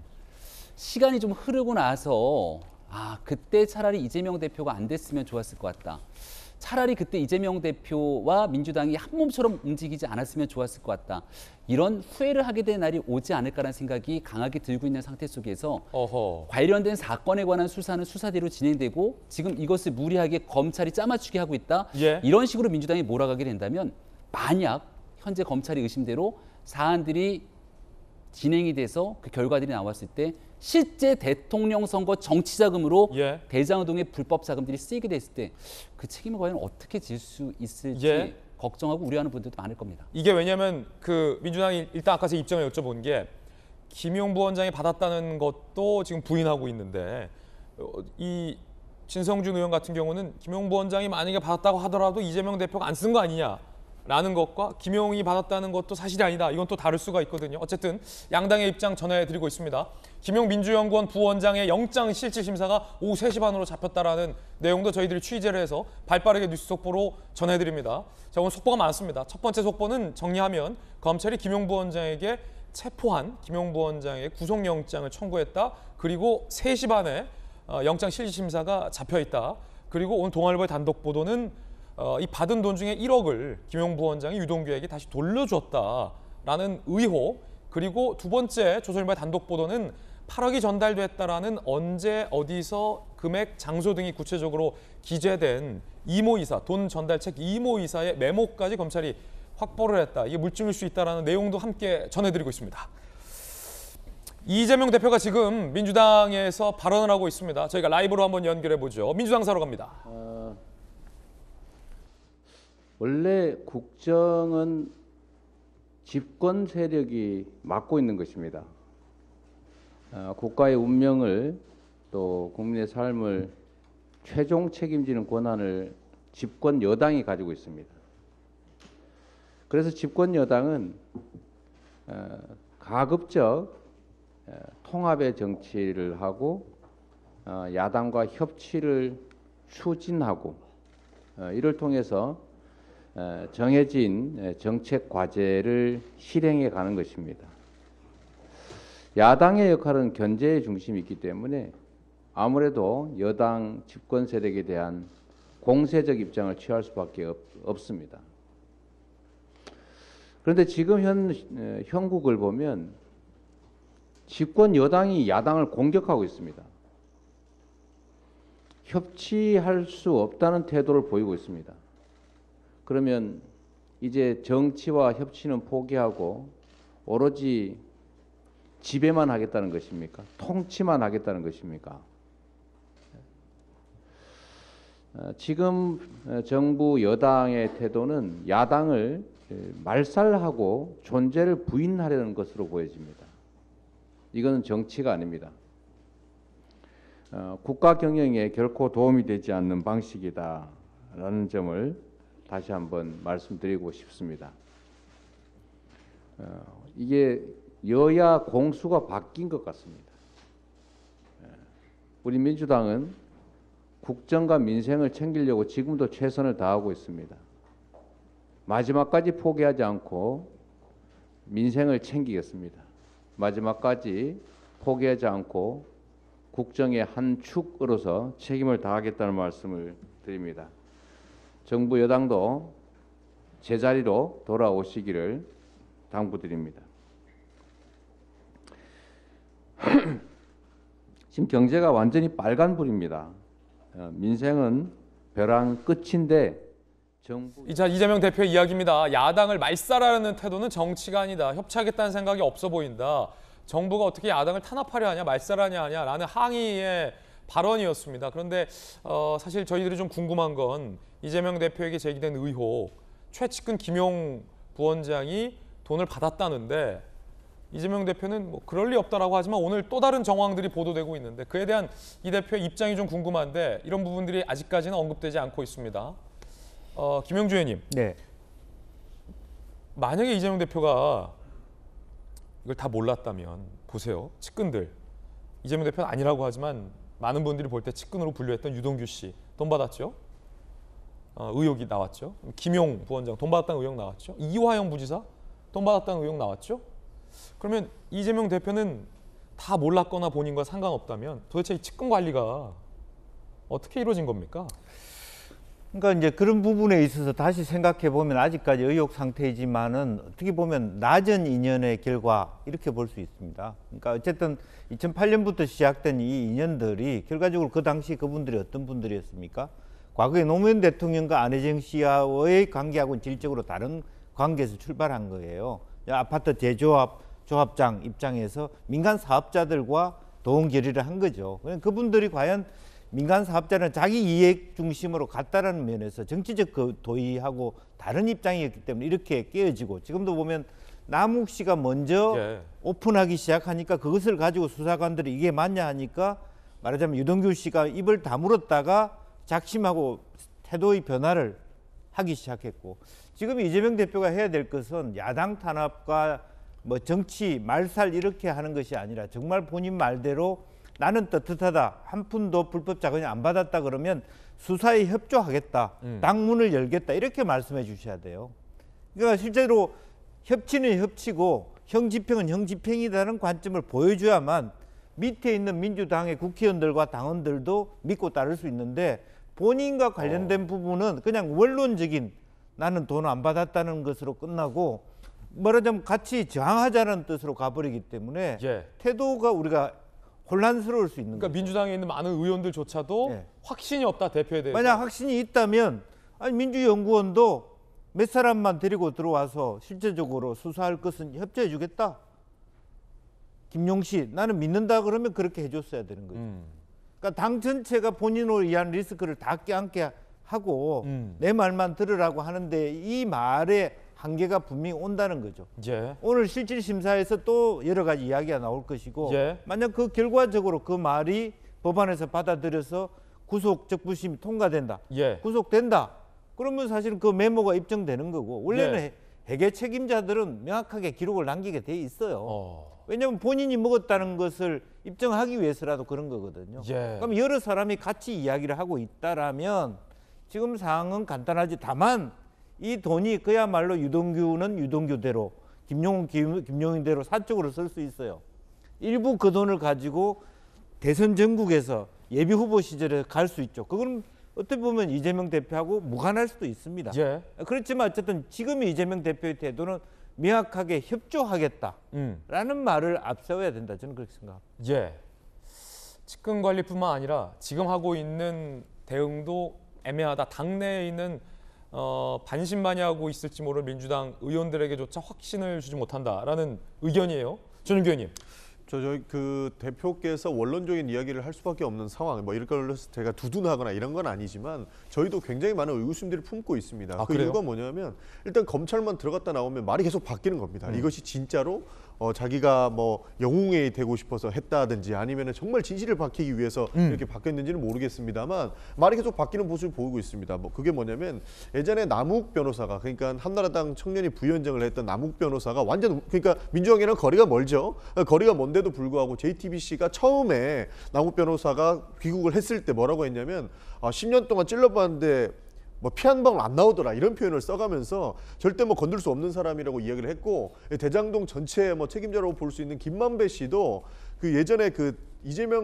시간이 좀 흐르고 나서 그때 차라리 이재명 대표가 안 됐으면 좋았을 것 같다. 차라리 그때 이재명 대표와 민주당이 한 몸처럼 움직이지 않았으면 좋았을 것 같다. 이런 후회를 하게 된 날이 오지 않을까라는 생각이 강하게 들고 있는 상태 속에서 관련된 사건에 관한 수사는 수사대로 진행되고 지금 이것을 무리하게 검찰이 짜맞추게 하고 있다. 이런 식으로 민주당이 몰아가게 된다면 만약 현재 검찰의 의심대로 사안들이 진행이 돼서 그 결과들이 나왔을 때 실제 대통령 선거 정치 자금으로 대장동의 불법 자금들이 쓰이게 됐을 때 그 책임을 과연 어떻게 질 수 있을지 걱정하고 우려하는 분들도 많을 겁니다. 이게 왜냐하면 그 민주당이 일단 아까 제 입장을 여쭤본 게 김용 부원장이 받았다는 것도 지금 부인하고 있는데 이 진성준 의원 같은 경우는 김용 부원장이 만약에 받았다고 하더라도 이재명 대표가 안 쓴 거 아니냐라는 것과 김용이 받았다는 것도 사실이 아니다. 이건 또 다를 수가 있거든요. 어쨌든 양당의 입장 전해드리고 있습니다. 김용 민주연구원 부원장의 영장 실질 심사가 오후 3시 반으로 잡혔다라는 내용도 저희들이 취재를 해서 발빠르게 뉴스 속보로 전해드립니다. 자, 오늘 속보가 많습니다. 첫 번째 속보는 정리하면 검찰이 김용 부원장에게 체포한 김용 부원장의 구속영장을 청구했다. 그리고 3시 반에 영장 실질 심사가 잡혀있다. 그리고 오늘 동아일보의 단독 보도는 이 받은 돈 중에 1억을 김용 부원장이 유동규에게 다시 돌려줬다라는 의혹. 그리고 두 번째 조선일보의 단독 보도는 8억이 전달됐다라는 언제 어디서 금액 장소 등이 구체적으로 기재된 이모이사 돈 전달책 이모이사의 메모까지 검찰이 확보를 했다. 이게 물증일 수 있다라는 내용도 함께 전해드리고 있습니다. 이재명 대표가 지금 민주당에서 발언을 하고 있습니다. 저희가 라이브로 한번 연결해 보죠. 민주당사로 갑니다. 원래 국정은 집권 세력이 맡고 있는 것입니다. 국가의 운명을 또 국민의 삶을 최종 책임지는 권한을 집권 여당이 가지고 있습니다. 그래서 집권 여당은 가급적 통합의 정치를 하고 야당과 협치를 추진하고 이를 통해서 정해진 정책 과제를 실행해 가는 것입니다. 야당의 역할은 견제의 중심이 있기 때문에 아무래도 여당 집권 세력에 대한 공세적 입장을 취할 수밖에 없습니다. 그런데 지금 형국을 보면 집권 여당이 야당을 공격하고 있습니다. 협치할 수 없다는 태도를 보이고 있습니다. 그러면 이제 정치와 협치는 포기하고 오로지 지배만 하겠다는 것입니까? 통치만 하겠다는 것입니까? 지금 정부 여당의 태도는 야당을 말살하고 존재를 부인하려는 것으로 보여집니다. 이거는 정치가 아닙니다. 국가 경영에 결코 도움이 되지 않는 방식이다라는 점을 다시 한번 말씀드리고 싶습니다. 이게 여야 공수가 바뀐 것 같습니다. 우리 민주당은 국정과 민생을 챙기려고 지금도 최선을 다하고 있습니다. 마지막까지 포기하지 않고 민생을 챙기겠습니다. 마지막까지 포기하지 않고 국정의 한 축으로서 책임을 다하겠다는 말씀을 드립니다. 정부 여당도 제자리로 돌아오시기를 당부드립니다. 지금 경제가 완전히 빨간불입니다. 민생은 벼랑 끝인데 정부 자, 이재명 대표의 이야기입니다. 야당을 말살하려는 태도는 정치가 아니다. 협치하겠다는 생각이 없어 보인다. 정부가 어떻게 야당을 탄압하려 하냐, 말살하냐라는 항의의 발언이었습니다. 그런데 사실 저희들이 좀 궁금한 건 이재명 대표에게 제기된 의혹, 최측근 김용 부원장이 돈을 받았다는데 이재명 대표는 뭐 그럴 리 없다라고 하지만 오늘 또 다른 정황들이 보도되고 있는데 그에 대한 이 대표의 입장이 좀 궁금한데 이런 부분들이 아직까지는 언급되지 않고 있습니다. 김영주 의원님, 네. 만약에 이재명 대표가 이걸 다 몰랐다면 보세요. 측근들, 이재명 대표는 아니라고 하지만 많은 분들이 볼 때 측근으로 분류했던 유동규 씨 돈 받았죠? 의혹이 나왔죠. 김용 부원장 돈 받았다는 의혹 나왔죠. 이화영 부지사 돈 받았다는 의혹 나왔죠. 그러면 이재명 대표는 다 몰랐거나 본인과 상관없다면 도대체 이 측근 관리가 어떻게 이루어진 겁니까? 그러니까 이제 그런 부분에 있어서 다시 생각해 보면 아직까지 의혹 상태이지만은 어떻게 보면 낮은 인연의 결과 이렇게 볼 수 있습니다. 그러니까 어쨌든 2008년부터 시작된 이 인연들이 결과적으로 그 당시 그분들이 어떤 분들이었습니까? 과거에 노무현 대통령과 안혜정 씨와의 관계하고는 질적으로 다른 관계에서 출발한 거예요. 아파트 제조업 조합장 입장에서 민간 사업자들과 도움 결의를 한 거죠. 그분들이 과연 민간 사업자는 자기 이익 중심으로 갔다라는 면에서 정치적 그 도의하고 다른 입장이었기 때문에 이렇게 깨어지고 지금도 보면 남욱 씨가 먼저 오픈하기 시작하니까 그것을 가지고 수사관들이 이게 맞냐 하니까 말하자면 유동규 씨가 입을 다물었다가 작심하고 태도의 변화를 하기 시작했고 지금 이재명 대표가 해야 될 것은 야당 탄압과 뭐 정치 말살 이렇게 하는 것이 아니라 정말 본인 말대로 나는 떳떳하다. 한 푼도 불법 자금이 안 받았다 그러면 수사에 협조하겠다. 당문을 열겠다. 이렇게 말씀해 주셔야 돼요. 그러니까 실제로 협치는 협치고 형집행은 형집행이라는 관점을 보여줘야만 밑에 있는 민주당의 국회의원들과 당원들도 믿고 따를 수 있는데 본인과 관련된 부분은 그냥 원론적인 나는 돈 안 받았다는 것으로 끝나고 말하자면 같이 저항하자는 뜻으로 가버리기 때문에 태도가 우리가 혼란스러울 수 있는 그러니까 거죠. 민주당에 있는 많은 의원들조차도 확신이 없다 대표에 대해서. 만약 확신이 있다면 아니 민주연구원도 몇 사람만 데리고 들어와서 실제적으로 수사할 것은 협조해 주겠다. 김용 씨 나는 믿는다 그러면 그렇게 해줬어야 되는 거죠. 그러니까 당 전체가 본인으로 의한 리스크를 다 껴안게 하고 내 말만 들으라고 하는데 이 말에 한계가 분명히 온다는 거죠. 오늘 실질심사에서 또 여러 가지 이야기가 나올 것이고 만약 그 결과적으로 그 말이 법안에서 받아들여서 구속 적부심이 통과된다. 구속된다. 그러면 사실은 그 메모가 입증되는 거고 원래는 회계 책임자들은 명확하게 기록을 남기게 돼 있어요. 왜냐하면 본인이 먹었다는 것을 입증하기 위해서라도 그런 거거든요. 그럼 여러 사람이 같이 이야기를 하고 있다라면 지금 상황은 간단하지. 다만 이 돈이 그야말로 유동규는 유동규대로 김용은 김용인대로 사적으로 쓸 수 있어요. 일부 그 돈을 가지고 대선 전국에서 예비 후보 시절에 갈 수 있죠. 그건 어떻게 보면 이재명 대표하고 무관할 수도 있습니다. 그렇지만 어쨌든 지금 이재명 대표의 태도는 명확하게 협조하겠다라는 말을 앞세워야 된다. 저는 그렇게 생각합니다. 측근 관리뿐만 아니라 지금 하고 있는 대응도 애매하다. 당내에 있는 반신반의하고 있을지 모를 민주당 의원들에게조차 확신을 주지 못한다라는 의견이에요. 전윤규 의원님. 저희 그 대표께서 원론적인 이야기를 할 수밖에 없는 상황, 뭐 이런 걸로 제가 두둔하거나 이런 건 아니지만 저희도 굉장히 많은 의구심들을 품고 있습니다. 그 이유가 뭐냐면 일단 검찰만 들어갔다 나오면 말이 계속 바뀌는 겁니다. 이것이 진짜로 자기가 뭐 영웅이 되고 싶어서 했다든지 아니면 정말 진실을 밝히기 위해서 이렇게 바뀌었는지는 모르겠습니다만 말이 계속 바뀌는 모습을 보이고 있습니다. 뭐 그게 뭐냐면 예전에 남욱 변호사가 그러니까 한나라당 청년이 부위원장을 했던 남욱 변호사가 완전 그러니까 민주당이랑 거리가 멀죠. 거리가 먼데도 불구하고 JTBC가 처음에 남욱 변호사가 귀국을 했을 때 뭐라고 했냐면 10년 동안 찔러봤는데 뭐 피 한 방울 안 나오더라 이런 표현을 써가면서 절대 뭐 건들 수 없는 사람이라고 이야기를 했고 대장동 전체 뭐 책임자라고 볼 수 있는 김만배 씨도 그 예전에 그 이재명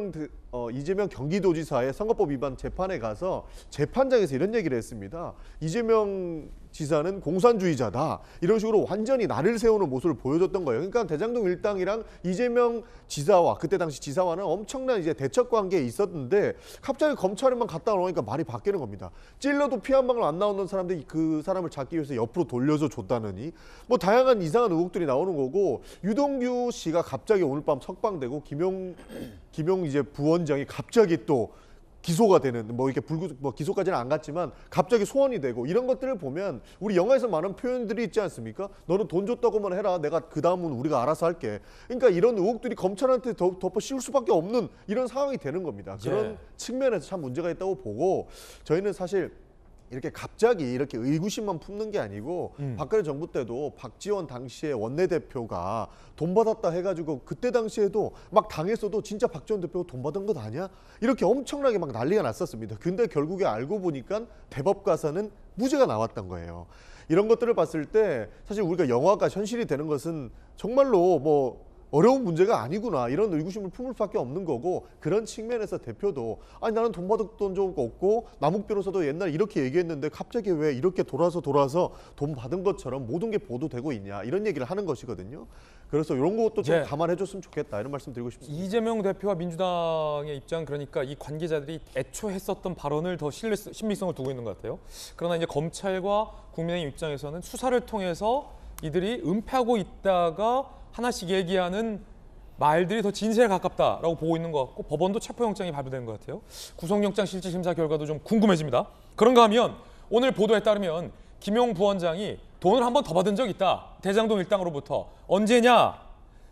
이재명 경기도지사의 선거법 위반 재판에 가서 재판장에서 이런 얘기를 했습니다. 이재명 지사는 공산주의자다. 이런 식으로 완전히 나를 세우는 모습을 보여줬던 거예요. 그러니까 대장동 일당이랑 이재명 지사와 그때 당시 지사와는 엄청난 이제 대척 관계에 있었는데 갑자기 검찰에만 갔다 오니까 말이 바뀌는 겁니다. 찔러도 피 한 방울 안 나오는 사람들이 그 사람을 잡기 위해서 옆으로 돌려서 줬다느니 뭐 다양한 이상한 의혹들이 나오는 거고 유동규 씨가 갑자기 오늘 밤 석방되고 김용 이제 부원장이 갑자기 또 기소가 되는 뭐 이렇게 기소까지는 안 갔지만 갑자기 소환이 되고 이런 것들을 보면 우리 영화에서 많은 표현들이 있지 않습니까? 너는 돈 줬다고만 해라. 내가 그 다음은 우리가 알아서 할게. 그러니까 이런 의혹들이 검찰한테 덮어 씌울 수밖에 없는 이런 상황이 되는 겁니다. 그런 측면에서 참 문제가 있다고 보고 저희는 사실 이렇게 갑자기 이렇게 의구심만 품는 게 아니고 박근혜 정부 때도 박지원 당시의 원내대표가 돈 받았다 해가지고 그때 당시에도 막 당했어도 진짜 박지원 대표가 돈 받은 것 아니야? 이렇게 엄청나게 막 난리가 났었습니다. 근데 결국에 알고 보니까 대법 가서는 무죄가 나왔던 거예요. 이런 것들을 봤을 때 사실 우리가 영화가 현실이 되는 것은 정말로 뭐 어려운 문제가 아니구나 이런 의구심을 품을 수밖에 없는 거고 그런 측면에서 대표도 아니 나는 돈 받았던 적 없고 남욱 변호사도 옛날에 이렇게 얘기했는데 갑자기 왜 이렇게 돌아서 돈 받은 것처럼 모든 게 보도되고 있냐 이런 얘기를 하는 것이거든요. 그래서 이런 것도 좀 감안해 줬으면 좋겠다 이런 말씀 드리고 싶습니다. 이재명 대표와 민주당의 입장 그러니까 이 관계자들이 애초에 했었던 발언을 더 신빙성을 두고 있는 것 같아요. 그러나 이제 검찰과 국민의힘 입장에서는 수사를 통해서 이들이 은폐하고 있다가 하나씩 얘기하는 말들이 더 진실에 가깝다라고 보고 있는 것 같고 법원도 체포영장이 발부된 것 같아요. 구속영장 실질심사 결과도 좀 궁금해집니다. 그런가 하면 오늘 보도에 따르면 김용 부원장이 돈을 한 번 더 받은 적이 있다. 대장동 일당으로부터. 언제냐?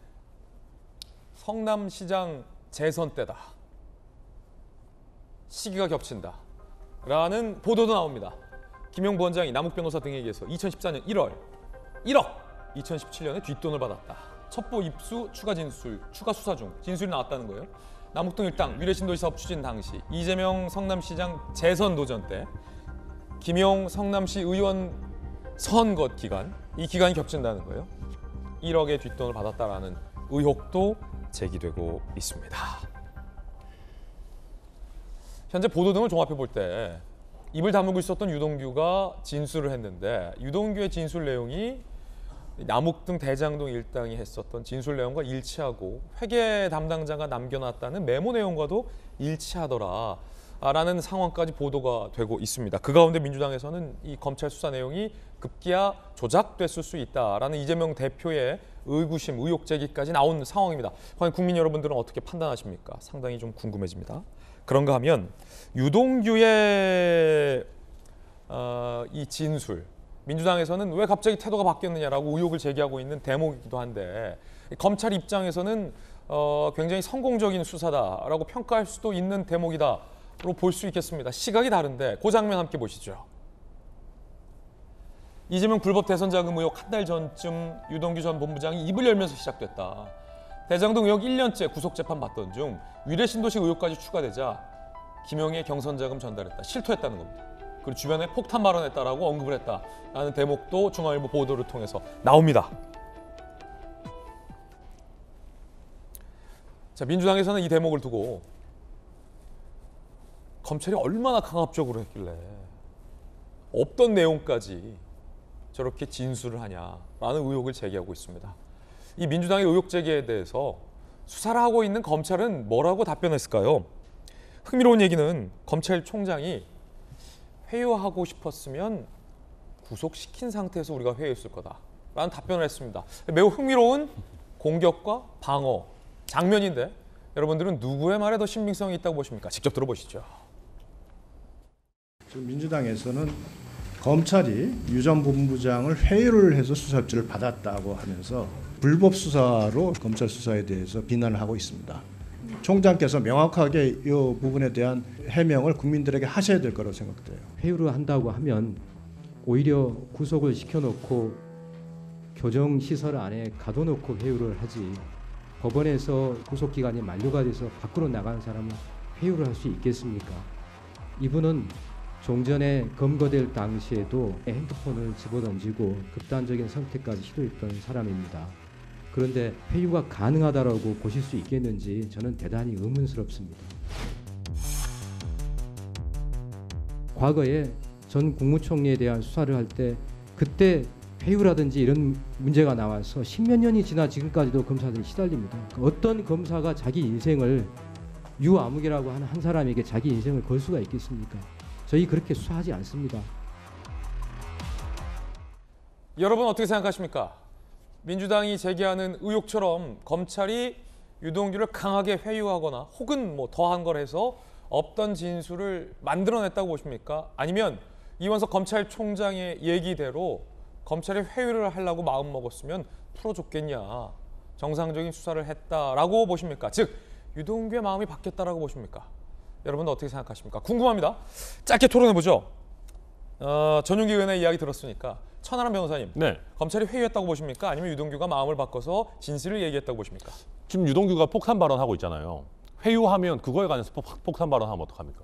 성남시장 재선 때다. 시기가 겹친다. 라는 보도도 나옵니다. 김용 부원장이 남욱 변호사 등에 의해서 2014년 1월 1억 2017년에 뒷돈을 받았다. 첩보 입수, 추가 진술, 추가 수사 중 진술이 나왔다는 거예요. 남욱동 일당 위례신도시 사업 추진 당시 이재명 성남시장 재선 도전 때 김용 성남시 의원 선거 기간 이 기간이 겹친다는 거예요. 1억의 뒷돈을 받았다라는 의혹도 제기되고 있습니다. 현재 보도 등을 종합해 볼 때 입을 다물고 있었던 유동규가 진술을 했는데 유동규의 진술 내용이 남욱 등 대장동 일당이 했었던 진술 내용과 일치하고 회계 담당자가 남겨놨다는 메모 내용과도 일치하더라 라는 상황까지 보도가 되고 있습니다. 그 가운데 민주당에서는 이 검찰 수사 내용이 급기야 조작됐을 수 있다라는 이재명 대표의 의구심, 의혹 제기까지 나온 상황입니다. 과연 국민 여러분들은 어떻게 판단하십니까? 상당히 좀 궁금해집니다. 그런가 하면 유동규의 이 진술 민주당에서는 왜 갑자기 태도가 바뀌었느냐라고 의혹을 제기하고 있는 대목이기도 한데 검찰 입장에서는 굉장히 성공적인 수사다라고 평가할 수도 있는 대목이다로 볼 수 있겠습니다. 시각이 다른데 그 장면 함께 보시죠. 이재명 불법 대선 자금 의혹 한 달 전쯤 유동규 전 본부장이 입을 열면서 시작됐다. 대장동 의혹 1년째 구속재판 받던 중 위례신도시 의혹까지 추가되자 김용의 경선 자금 전달했다. 실토했다는 겁니다. 그리고 주변에 폭탄 발언했다라고 언급을 했다라는 대목도 중앙일보 보도를 통해서 나옵니다. 자, 민주당에서는 이 대목을 두고 검찰이 얼마나 강압적으로 했길래 없던 내용까지 저렇게 진술을 하냐라는 의혹을 제기하고 있습니다. 이 민주당의 의혹 제기에 대해서 수사를 하고 있는 검찰은 뭐라고 답변했을까요? 흥미로운 얘기는 검찰총장이 회유하고 싶었으면 구속시킨 상태에서 우리가 회유했을 거다라는 답변을 했습니다. 매우 흥미로운 공격과 방어 장면인데 여러분들은 누구의 말에 더 신빙성이 있다고 보십니까? 직접 들어보시죠. 지금 민주당에서는 검찰이 유 전 본부장을 회유를 해서 수사협조를 받았다고 하면서 불법 수사로 검찰 수사에 대해서 비난을 하고 있습니다. 총장께서 명확하게 이 부분에 대한 해명을 국민들에게 하셔야 될 거라고 생각돼요. 회유를 한다고 하면 오히려 구속을 시켜놓고 교정시설 안에 가둬놓고 회유를 하지 법원에서 구속기간이 만료가 돼서 밖으로 나가는 사람은 회유를 할 수 있겠습니까? 이분은 종전에 검거될 당시에도 핸드폰을 집어던지고 극단적인 선택까지 시도했던 사람입니다. 그런데 회유가 가능하다라고 보실 수 있겠는지 저는 대단히 의문스럽습니다. 과거에 전 국무총리에 대한 수사를 할 때 그때 회유라든지 이런 문제가 나와서 십몇 년이 지나 지금까지도 검사들이 시달립니다. 어떤 검사가 자기 인생을 유아무개라고 하는 한 사람에게 자기 인생을 걸 수가 있겠습니까? 저희 그렇게 수사하지 않습니다. 여러분 어떻게 생각하십니까? 민주당이 제기하는 의혹처럼 검찰이 유동규를 강하게 회유하거나 혹은 뭐 더한 걸 해서 없던 진술을 만들어냈다고 보십니까? 아니면 이원석 검찰총장의 얘기대로 검찰이 회유를 하려고 마음먹었으면 풀어줬겠냐, 정상적인 수사를 했다라고 보십니까? 즉 유동규의 마음이 바뀌었다라고 보십니까? 여러분은 어떻게 생각하십니까? 궁금합니다. 짧게 토론해보죠. 전용기 의원의 이야기 들었으니까 천하람 변호사님, 네. 검찰이 회유했다고 보십니까? 아니면 유동규가 마음을 바꿔서 진실을 얘기했다고 보십니까? 지금 유동규가 폭탄 발언하고 있잖아요. 회유하면 그거에 관해서 폭탄 발언하면 어떡합니까?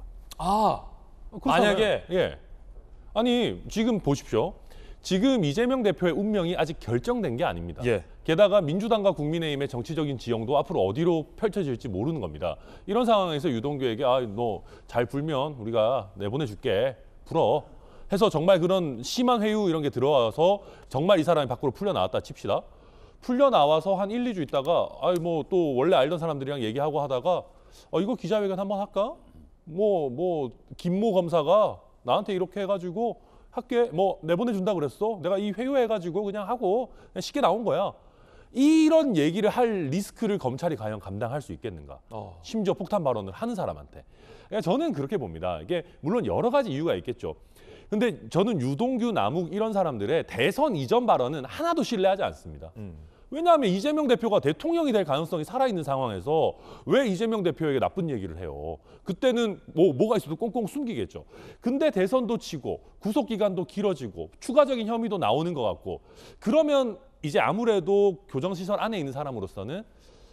만약에 예. 아니 지금 보십시오. 지금 이재명 대표의 운명이 아직 결정된 게 아닙니다. 예. 게다가 민주당과 국민의힘의 정치적인 지형도 앞으로 어디로 펼쳐질지 모르는 겁니다. 이런 상황에서 유동규에게 너 잘 불면 우리가 내보내줄게, 불어 해서 정말 그런 심한 회유 이런 게 들어와서 정말 이 사람이 밖으로 풀려나왔다 칩시다. 풀려나와서 한 1, 2주 있다가 뭐 또 원래 알던 사람들이랑 얘기하고 하다가 이거 기자회견 한번 할까? 뭐 김모 검사가 나한테 이렇게 해가지고 할게, 뭐 내보내준다 그랬어. 내가 이 회유해가지고 그냥 하고 그냥 쉽게 나온 거야. 이런 얘기를 할 리스크를 검찰이 과연 감당할 수 있겠는가? 심지어 폭탄 발언을 하는 사람한테. 그러니까 저는 그렇게 봅니다. 이게 물론 여러 가지 이유가 있겠죠. 근데 저는 유동규, 남욱 이런 사람들의 대선 이전 발언은 하나도 신뢰하지 않습니다. 왜냐하면 이재명 대표가 대통령이 될 가능성이 살아있는 상황에서 왜 이재명 대표에게 나쁜 얘기를 해요? 그때는 뭐가 있어도 꽁꽁 숨기겠죠. 근데 대선도 치고 구속기간도 길어지고 추가적인 혐의도 나오는 것 같고, 그러면 이제 아무래도 교정시설 안에 있는 사람으로서는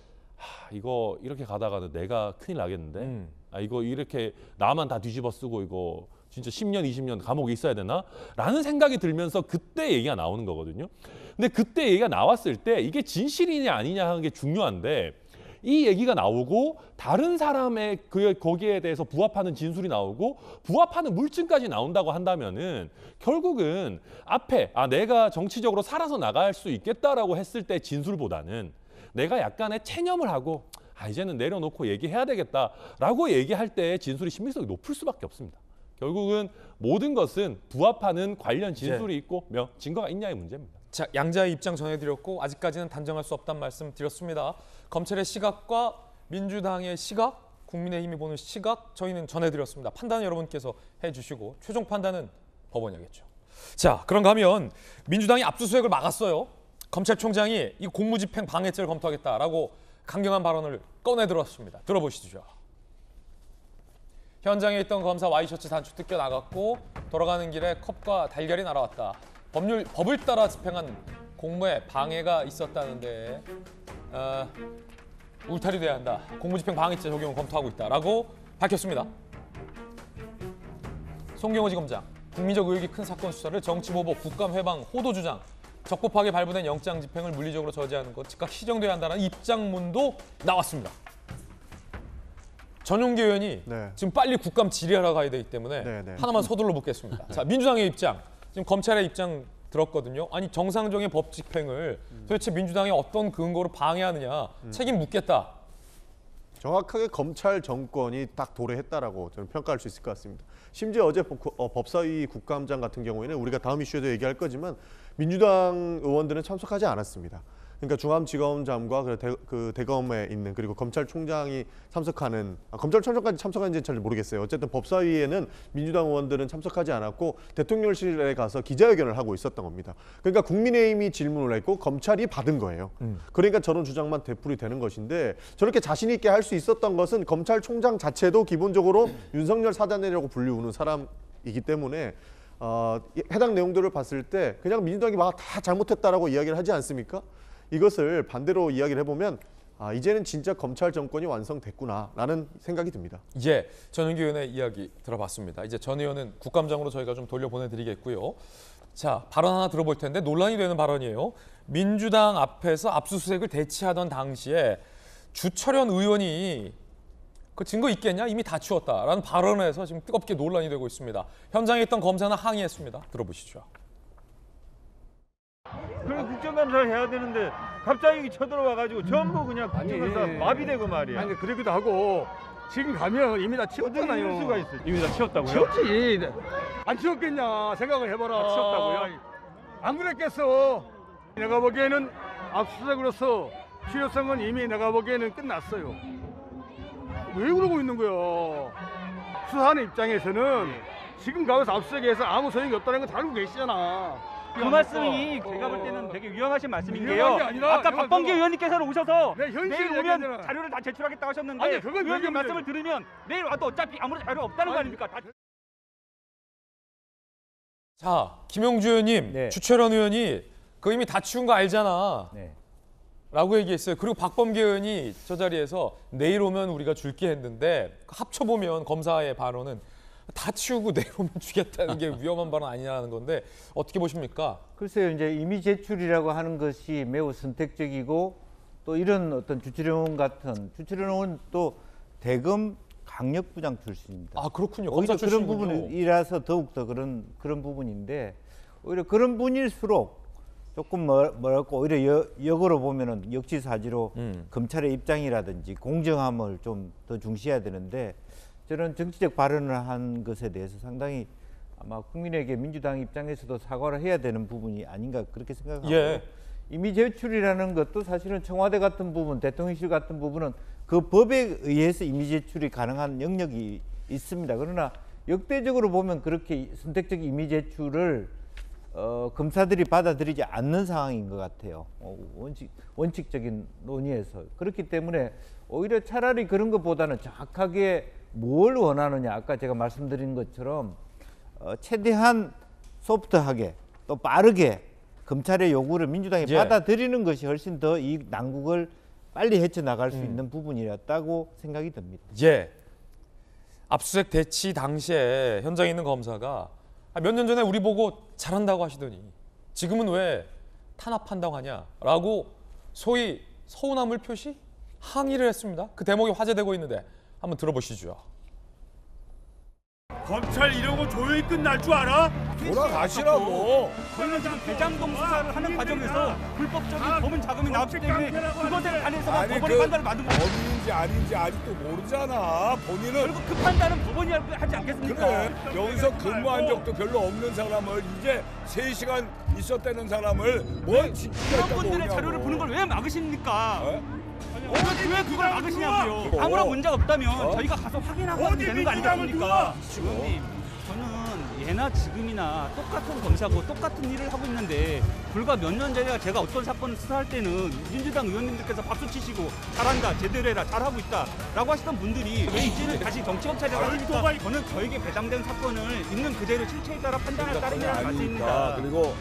이거 이렇게 가다가는 내가 큰일 나겠는데? 이거 이렇게 나만 다 뒤집어 쓰고 이거 진짜 10년, 20년 감옥에 있어야 되나? 라는 생각이 들면서 그때 얘기가 나오는 거거든요. 근데 그때 얘기가 나왔을 때 이게 진실이냐 아니냐 하는 게 중요한데, 이 얘기가 나오고 다른 사람의 거기에 대해서 부합하는 진술이 나오고 부합하는 물증까지 나온다고 한다면은 결국은 앞에 내가 정치적으로 살아서 나갈 수 있겠다라고 했을 때 진술보다는 내가 약간의 체념을 하고 이제는 내려놓고 얘기해야 되겠다라고 얘기할 때 진술이 신빙성이 높을 수밖에 없습니다. 결국은 모든 것은 부합하는 관련 진술이 있고 증거가 있냐의 문제입니다. 자, 양자의 입장 전해드렸고 아직까지는 단정할 수 없다는 말씀 드렸습니다. 검찰의 시각과 민주당의 시각, 국민의힘이 보는 시각 저희는 전해드렸습니다. 판단은 여러분께서 해주시고 최종 판단은 법원이 하겠죠. 자, 그런가 하면 민주당이 압수수색을 막았어요. 검찰총장이 이 공무집행 방해죄를 검토하겠다라고 강경한 발언을 꺼내들었습니다. 들어보시죠. 현장에 있던 검사 와이셔츠 단추 뜯겨 나갔고 돌아가는 길에 컵과 달걀이 날아왔다. 법을 따라 집행한 공무에 방해가 있었다는데 울타리돼야 한다. 공무집행 방해죄 적용을 검토하고 있다라고 밝혔습니다. 송경호지검장, 국민적 의혹이 큰 사건 수사를 정치보복, 국감회방, 호도주장, 적법하게 발부된 영장 집행을 물리적으로 저지하는 것 즉각 시정돼야 한다는 입장문도 나왔습니다. 전용기 의원이 지금 빨리 국감 질의하러 가야 되기 때문에 하나만 서둘러 묻겠습니다. 자, 민주당의 입장, 지금 검찰의 입장 들었거든요. 아니 정상적인 법 집행을 도대체 민주당이 어떤 근거로 방해하느냐, 책임 묻겠다. 정확하게 검찰 정권이 딱 도래했다라고 저는 평가할 수 있을 것 같습니다. 심지어 어제 법사위 국감장 같은 경우에는 우리가 다음 이슈에도 얘기할 거지만 민주당 의원들은 참석하지 않았습니다. 그러니까 중암지검장과 그 대검에 있는, 그리고 검찰총장이 참석하는, 검찰총장까지 참석하는지는 잘 모르겠어요. 어쨌든 법사위에는 민주당 의원들은 참석하지 않았고 대통령실에 가서 기자회견을 하고 있었던 겁니다. 그러니까 국민의힘이 질문을 했고 검찰이 받은 거예요. 그러니까 저런 주장만 되풀이 되는 것인데, 저렇게 자신 있게 할 수 있었던 것은 검찰총장 자체도 기본적으로 윤석열 사단이라고 불리우는 사람이기 때문에 해당 내용들을 봤을 때 그냥 민주당이 막 다 잘못했다라고 이야기를 하지 않습니까? 이것을 반대로 이야기를 해보면 이제는 진짜 검찰 정권이 완성됐구나라는 생각이 듭니다. 전용기 의원의 이야기 들어봤습니다. 이제 전 의원은 국감장으로 저희가 좀 돌려보내드리겠고요. 자, 발언 하나 들어볼 텐데 논란이 되는 발언이에요. 민주당 앞에서 압수수색을 대치하던 당시에 주철현 의원이 그 증거 있겠냐? 이미 다 치웠다라는 발언에서 지금 뜨겁게 논란이 되고 있습니다. 현장에 있던 검사는 항의했습니다. 들어보시죠. 그럼 국정감사를 해야 되는데 갑자기 쳐들어와가지고 전부 그냥 국정감사 마비되고 말이야. 아니 그러기도 하고 지금 가면 이미 다 치웠잖아요. 어떻게 이럴 수가 있어? 이미 다 치웠다고요? 치웠지. 안 치웠겠냐 생각을 해봐라. 치웠다고요? 안 그랬겠어. 내가 보기에는 압수수색으로서 필요성은 이미 내가 보기에는 끝났어요. 왜 그러고 있는 거야? 수사하는 입장에서는 지금 가서 압수수색해서 아무 소용이 없다는 거 다 알고 계시잖아. 그 말씀이 제가 볼 때는 되게 위험하신 말씀인 게요. 위험한 게 아니라 아까 박범계 의원님께서는 오셔서 네, 현실을 내일 오면 얘기하잖아. 자료를 다 제출하겠다고 하셨는데 아니, 그건 의원님 그게 말씀을 들으면 내일 와도 어차피 아무런 자료 없다는 거 아닙니까? 자, 김용주 의원님, 네. 주철현 의원이 그 이미 다 치운 거 알잖아. 네. 라고 얘기했어요. 그리고 박범계 의원이 저 자리에서 내일 오면 우리가 줄게 했는데 합쳐보면 검사의 발언은 다 치우고 내일 오면 주겠다는 게 위험한 발언 아니냐는 건데 어떻게 보십니까? 글쎄요, 이제 이미 제출이라고 하는 것이 매우 선택적이고 또 이런 어떤 주철현 의원 같은 주철현 의원 또 대검 강력부장 출신입니다. 아, 그렇군요. 오히려 검사 그런 출신이군요. 부분이라서 더욱더 그런 부분인데 오히려 그런 분일수록 조금 뭐랄까 오히려 역으로 보면은 역지사지로 검찰의 입장이라든지 공정함을 좀 더 중시해야 되는데 저는 정치적 발언을 한 것에 대해서 상당히 아마 국민에게 민주당 입장에서도 사과를 해야 되는 부분이 아닌가 그렇게 생각하고 예. 이미 제출이라는 것도 사실은 청와대 같은 부분, 대통령실 같은 부분은 그 법에 의해서 이미 제출이 가능한 영역이 있습니다. 그러나 역대적으로 보면 그렇게 선택적 이미 제출을 검사들이 받아들이지 않는 상황인 것 같아요. 원칙적인 논의에서. 그렇기 때문에 오히려 차라리 그런 것보다는 정확하게 뭘 원하느냐. 아까 제가 말씀드린 것처럼 최대한 소프트하게 또 빠르게 검찰의 요구를 민주당이 예. 받아들이는 것이 훨씬 더 이 난국을 빨리 헤쳐나갈 수 있는 부분이었다고 생각이 듭니다. 예. 압수수색 대치 당시에 현장에 있는 검사가 몇 년 전에 우리 보고 잘한다고 하시더니 지금은 왜 탄압한다고 하냐라고 소위 서운함을 표시 항의를 했습니다. 그 대목이 화제되고 있는데 한번 들어보시죠. 검찰 이러고 조용히 끝날 줄 알아? 돌아가시라고. 저희는 지금 대장동 수사를 하는 과정에서 불법적인 검은 자금이 나왔기 때문에 그것에 관해서만 법원의 판단을 만든 거예요. 법인인지 아닌지 아직도 모르잖아. 본인은 그리고 그 판단은 법원이 하지 않겠습니까? 그래. 여기서 근무한 적도 별로 없는 사람을 이제 3시간 있었다는 사람을 뭘 그런 분들의 자료를 보는 걸 왜 막으십니까? 왜 그걸 막으시냐고요. 아무런 문제가 없다면 저희가 가서 확인하고 하면 되는 거 아니겠습니까? 의원님, 저는 예나 지금이나 똑같은 검사고 똑같은 일을 하고 있는데 불과 몇 년 전에 제가 어떤 사건을 수사할 때는 민주당 의원님들께서 박수 치시고 잘한다, 제대로 해라, 잘하고 있다 라고 하시던 분들이 왜 이제는 다시 정치검찰이라고 하십니까? 저는 저에게 배당된 사건을 있는 그대로 실체에 따라 판단할 따름이라는 말씀입니다. 그리고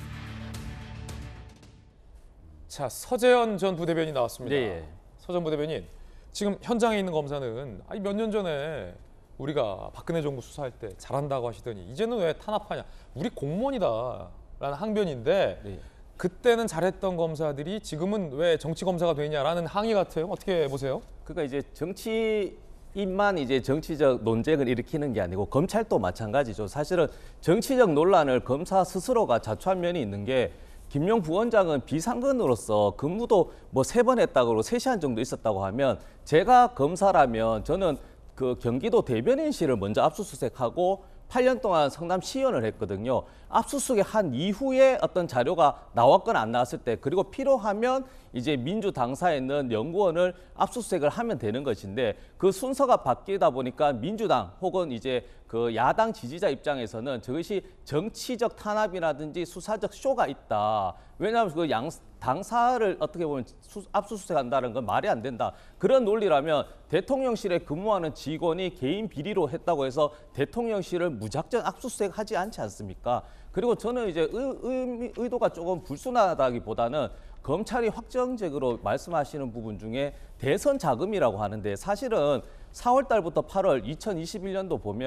자, 서재현 전 부대변인 나왔습니다. 네. 서 전 부대변인, 지금 현장에 있는 검사는 아니 몇 년 전에 우리가 박근혜 정부 수사할 때 잘한다고 하시더니 이제는 왜 탄압하냐. 우리 공무원이다라는 항변인데 네. 그때는 잘했던 검사들이 지금은 왜 정치 검사가 되냐라는 항의 같아요. 어떻게 보세요? 그러니까 이제 정치인만 이제 정치적 논쟁을 일으키는 게 아니고 검찰도 마찬가지죠. 사실은 정치적 논란을 검사 스스로가 자초한 면이 있는 게 김용 부원장은 비상근으로서 근무도 뭐 3번 했다고 3시간 정도 있었다고 하면 제가 검사라면 저는 그 경기도 대변인실을 먼저 압수수색하고 8년 동안 성남시의원을 했거든요. 압수수색 한 이후에 어떤 자료가 나왔거나 안 나왔을 때 그리고 필요하면 이제 민주당사에 있는 연구원을 압수수색을 하면 되는 것인데 그 순서가 바뀌다 보니까 민주당 혹은 이제 그 야당 지지자 입장에서는 저것이 정치적 탄압이라든지 수사적 쇼가 있다. 왜냐하면 그 당사를 어떻게 보면 압수수색한다는 건 말이 안 된다. 그런 논리라면 대통령실에 근무하는 직원이 개인 비리로 했다고 해서 대통령실을 무작정 압수수색하지 않지 않습니까? 그리고 저는 이제 의도가 조금 불순하다기보다는 검찰이 확정적으로 말씀하시는 부분 중에 대선 자금이라고 하는데 사실은 4월 달부터 8월 2021년도 보면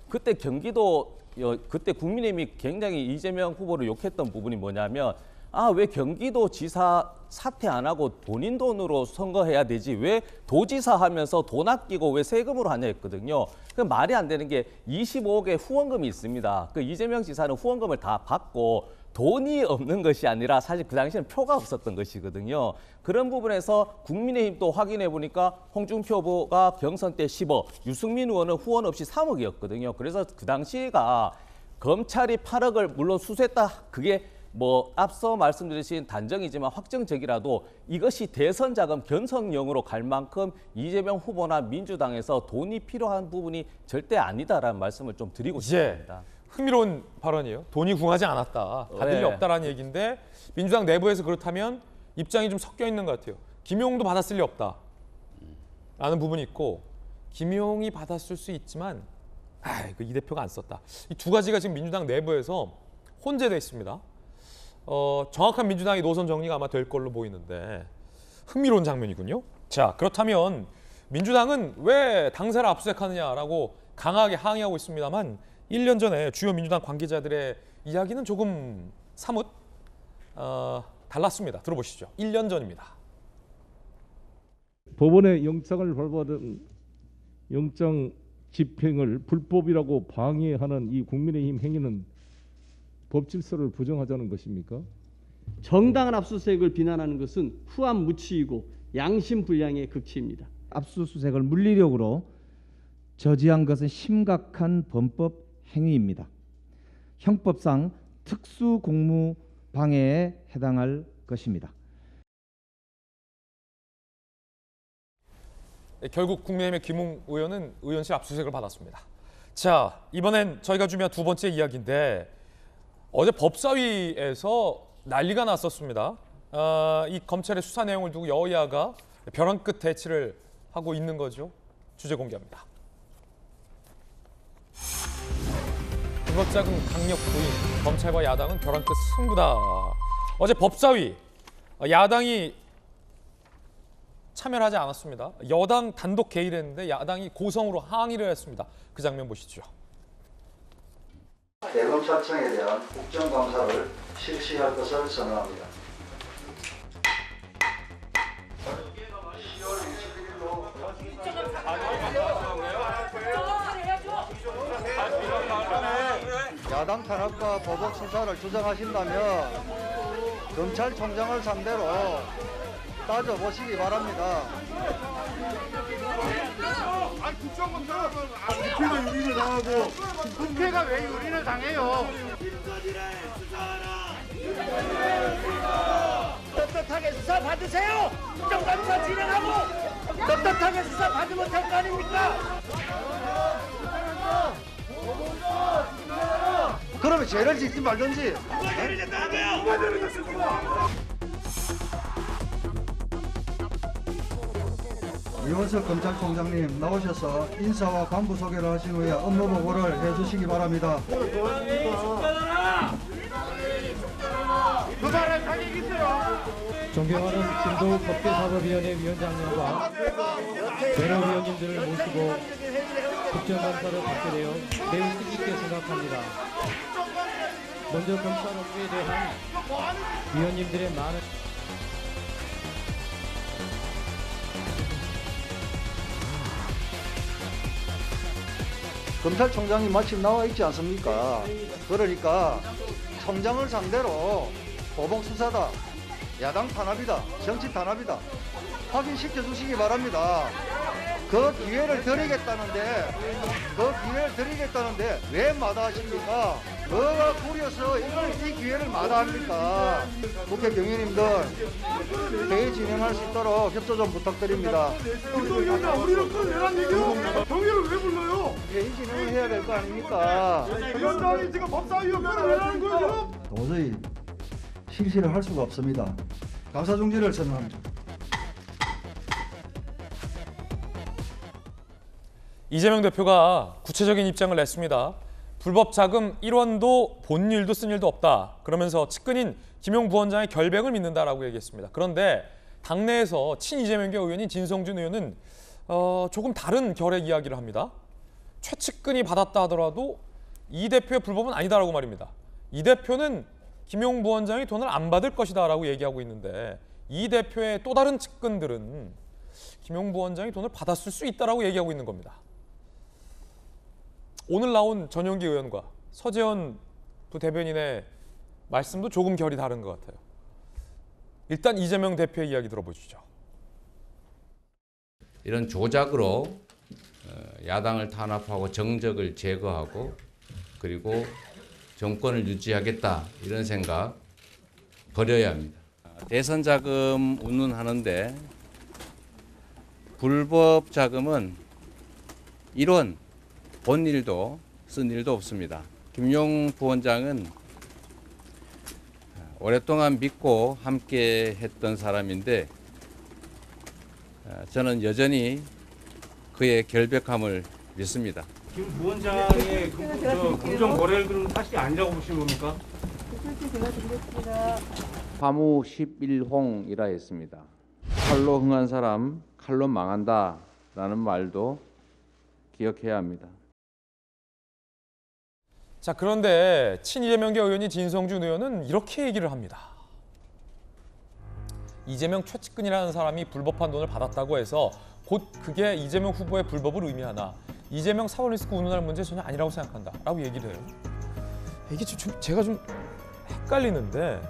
그때 그때 국민의힘이 굉장히 이재명 후보를 욕했던 부분이 뭐냐면 왜 경기도지사 사퇴 안 하고 본인 돈으로 선거해야 되지 왜 도지사 하면서 돈 아끼고 왜 세금으로 하냐 했거든요. 그 말이 안 되는 게 25억의 후원금이 있습니다. 그 이재명 지사는 후원금을 다 받고 돈이 없는 것이 아니라 사실 그 당시에는 표가 없었던 것이거든요. 그런 부분에서 국민의힘도 확인해 보니까 홍준표 후보가 경선 때 10억, 유승민 의원은 후원 없이 3억이었거든요. 그래서 그 당시가 검찰이 8억을 물론 수수했다. 그게 뭐 앞서 말씀드린 단정이지만 확정적이라도 이것이 대선 자금 견성용으로 갈 만큼 이재명 후보나 민주당에서 돈이 필요한 부분이 절대 아니다라는 말씀을 좀 드리고 싶습니다. 흥미로운 발언이에요. 돈이 궁하지 않았다. 받을 리 없다라는 얘기인데 민주당 내부에서 그렇다면 입장이 좀 섞여 있는 것 같아요. 김용도 받았을 리 없다. 라는 부분이 있고 김용이 받았을 수 있지만 이 대표가 안 썼다. 이 두 가지가 지금 민주당 내부에서 혼재되어 있습니다. 정확한 민주당의 노선 정리가 아마 될 걸로 보이는데 흥미로운 장면이군요. 자, 그렇다면 민주당은 왜 당사를 압수수색하느냐라고 강하게 항의하고 있습니다만 1년 전에 주요 민주당 관계자들의 이야기는 조금 사뭇 달랐습니다. 들어보시죠. 1년 전입니다. 법원의 영장을 발부하던 영장 집행을 불법이라고 방해하는 이 국민의힘 행위는 법 질서를 부정하자는 것입니까? 정당한 압수수색을 비난하는 것은 후한무치이고 양심불량의 극치입니다. 압수수색을 물리력으로 저지한 것은 심각한 범법 행위입니다. 형법상 특수공무방해에 해당할 것입니다. 결국 국민의힘의 김웅 의원은 의원실 압수수색을 받았습니다. 자, 이번엔 저희가 준비한 두 번째 이야기인데 어제 법사위에서 난리가 났었습니다. 이 검찰의 수사 내용을 두고 여야가 벼랑 끝 대치를 하고 있는 거죠. 주제 공개합니다. 불법자금 강력 부인, 검찰과 야당은 벼랑 끝 승부다. 어제 법사위 야당이 참여를 하지 않았습니다. 여당 단독 개의를 했는데 야당이 고성으로 항의를 했습니다. 그 장면 보시죠. 대검찰청에 대한 국정감사를 실시할 것을 선언합니다. 10월 21일로 야당 탄압과 보복 수사를 주장하신다면 검찰총장을 상대로 따져보시기 바랍니다. 국회가 유린을 당하고 국회가 왜 유린을 당해요? 떳떳하게 수사 받으세요. 국정감사 진행하고 떳떳하게 수사 받으면 될 거 아닙니까? 그러면 죄를 짓지 말든지. 이원석 검찰총장님 나오셔서 인사와 간부 소개를 하신 후에 업무 보고를 해주시기 바랍니다. 그만할 자격 있어요. 존경하는 김도욱 법제사법위원회 위원장님과 여러 위원님들을 모시고 국정감사를 받게 되어 매우 뜻깊게 생각합니다. 먼저 검찰 업무에 대한 위원님들의 많은 검찰총장이 마침 나와 있지 않습니까? 그러니까 총장을 상대로 보복 수사다, 야당 탄압이다, 정치 탄압이다 확인시켜 주시기 바랍니다. 그 기회를 드리겠다는데 왜 마다하십니까? 뭐가 구려서 이 기회를 마다합니까? 국회 경위님들 회의 진행할 수 있도록 협조 좀 부탁드립니다. 대통령이나 우리를 끌어내란 얘기요? 경위를 왜 불러요? 회의 진행을 해야 될 거 아닙니까? 위원장이 지금 법사위원 끌어내라는 거예요? 도저히 실시를 할 수가 없습니다. 감사 중지를 선언합니다. 이재명 대표가 구체적인 입장을 냈습니다. 불법 자금 1원도 본 일도 쓴 일도 없다. 그러면서 측근인 김용 부원장의 결백을 믿는다라고 얘기했습니다. 그런데 당내에서 친이재명계 의원인 진성준 의원은 조금 다른 결의 이야기를 합니다. 최측근이 받았다 하더라도 이 대표의 불법은 아니다라고 말입니다. 이 대표는 김용 부원장이 돈을 안 받을 것이다라고 얘기하고 있는데 이 대표의 또 다른 측근들은 김용 부원장이 돈을 받았을 수 있다라고 얘기하고 있는 겁니다. 오늘 나온 전용기 의원과 서재원 부대변인의 말씀도 조금 결이 다른 것 같아요. 일단 이재명 대표의 이야기 들어보시죠. 이런 조작으로 야당을 탄압하고 정적을 제거하고 그리고 정권을 유지하겠다 이런 생각 버려야 합니다. 대선 자금 운운하는데 불법 자금은 이론 본 일도 쓴 일도 없습니다. 김용 부원장은 오랫동안 믿고 함께 했던 사람인데 저는 여전히 그의 결백함을 믿습니다. 김 부원장의 금전 거래들은 사실이 아니라고 보시는 겁니까? 화무 11홍이라 했습니다. 칼로 흥한 사람 칼로 망한다 라는 말도 기억해야 합니다. 자, 그런데 친이재명계 의원인 진성준 의원은 이렇게 얘기를 합니다. 이재명 최측근이라는 사람이 불법한 돈을 받았다고 해서 곧 그게 이재명 후보의 불법을 의미하나 이재명 사원 리스크 운운할 문제 전혀 아니라고 생각한다 라고 얘기를 해요. 이게 제가 좀 헷갈리는데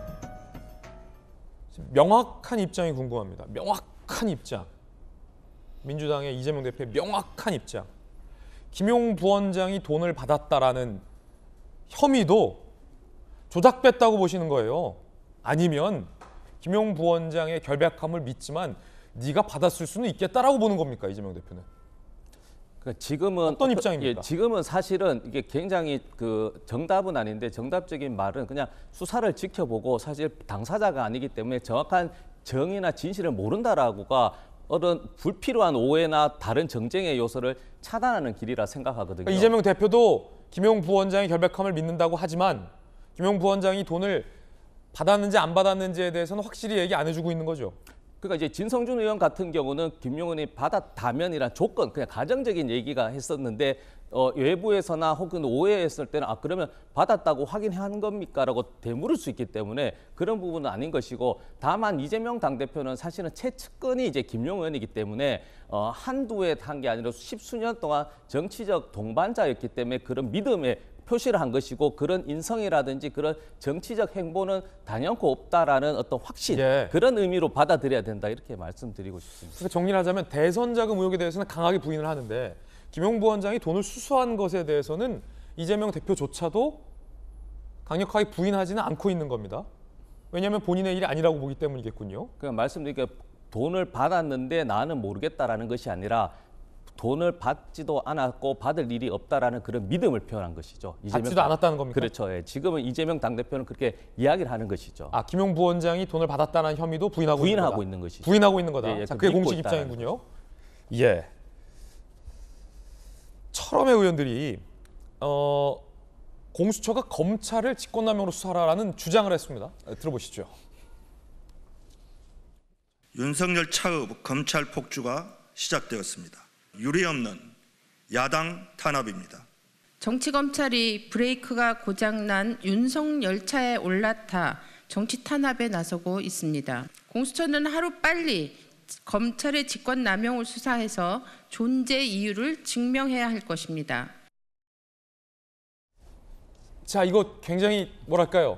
명확한 입장이 궁금합니다. 명확한 입장. 민주당의 이재명 대표의 명확한 입장. 김용 부원장이 돈을 받았다라는 혐의도 조작됐다고 보시는 거예요. 아니면 김용 부원장의 결백함을 믿지만 네가 받았을 수는 있겠다라고 보는 겁니까, 이재명 대표는? 그러니까 지금은 어떤 입장입니까? 예, 지금은 사실은 이게 굉장히 그 정답은 아닌데 정답적인 말은 그냥 수사를 지켜보고 사실 당사자가 아니기 때문에 정확한 정의나 진실을 모른다라고가 어떤 불필요한 오해나 다른 정쟁의 요소를 차단하는 길이라 생각하거든요. 그러니까 이재명 대표도 김용 부원장의 결백함을 믿는다고 하지만 김용 부원장이 돈을 받았는지 안 받았는지에 대해서는 확실히 얘기 안 해주고 있는 거죠. 그러니까 이제 진성준 의원 같은 경우는 김용 의원이 받았다면이란 조건, 그냥 가정적인 얘기가 했었는데 외부에서나 혹은 오해했을 때는 그러면 받았다고 확인한 겁니까?라고 되물을 수 있기 때문에 그런 부분은 아닌 것이고, 다만 이재명 당대표는 사실은 최측근이 이제 김용 의원이기 때문에 한두 해 한 게 아니라 십수년 동안 정치적 동반자였기 때문에 그런 믿음에 표시를 한 것이고, 그런 인성이라든지 그런 정치적 행보는 단연코 없다라는 어떤 확신, 그런 의미로 받아들여야 된다, 이렇게 말씀드리고 싶습니다. 그러니까 정리를 하자면 대선 자금 의혹에 대해서는 강하게 부인을 하는데 김용 부원장이 돈을 수수한 것에 대해서는 이재명 대표조차도 강력하게 부인하지는 않고 있는 겁니다. 왜냐하면 본인의 일이 아니라고 보기 때문이겠군요. 그냥 말씀드리니까 돈을 받았는데 나는 모르겠다라는 것이 아니라 돈을 받지도 않았고 받을 일이 없다라는 그런 믿음을 표현한 것이죠. 받지도 않았다는 겁니까? 그렇죠. 예. 지금은 이재명 당대표는 그렇게 이야기를 하는 것이죠. 김용 부원장이 돈을 받았다는 혐의도 부인하고 있는 것이죠. 부인하고 있는 거다. 예, 자, 그게 공식 입장이군요. 예. 철험의 의원들이 공수처가 검찰을 직권남용으로 수사하라는 주장을 했습니다. 들어보시죠. 윤석열 차의 검찰 폭주가 시작되었습니다. 유례없는 야당 탄압입니다. 정치검찰이 브레이크가 고장난 윤석열 차에 올라타 정치 탄압에 나서고 있습니다. 공수처는 하루빨리 검찰의 직권남용을 수사해서 존재 이유를 증명해야 할 것입니다. 자, 이거 굉장히 뭐랄까요?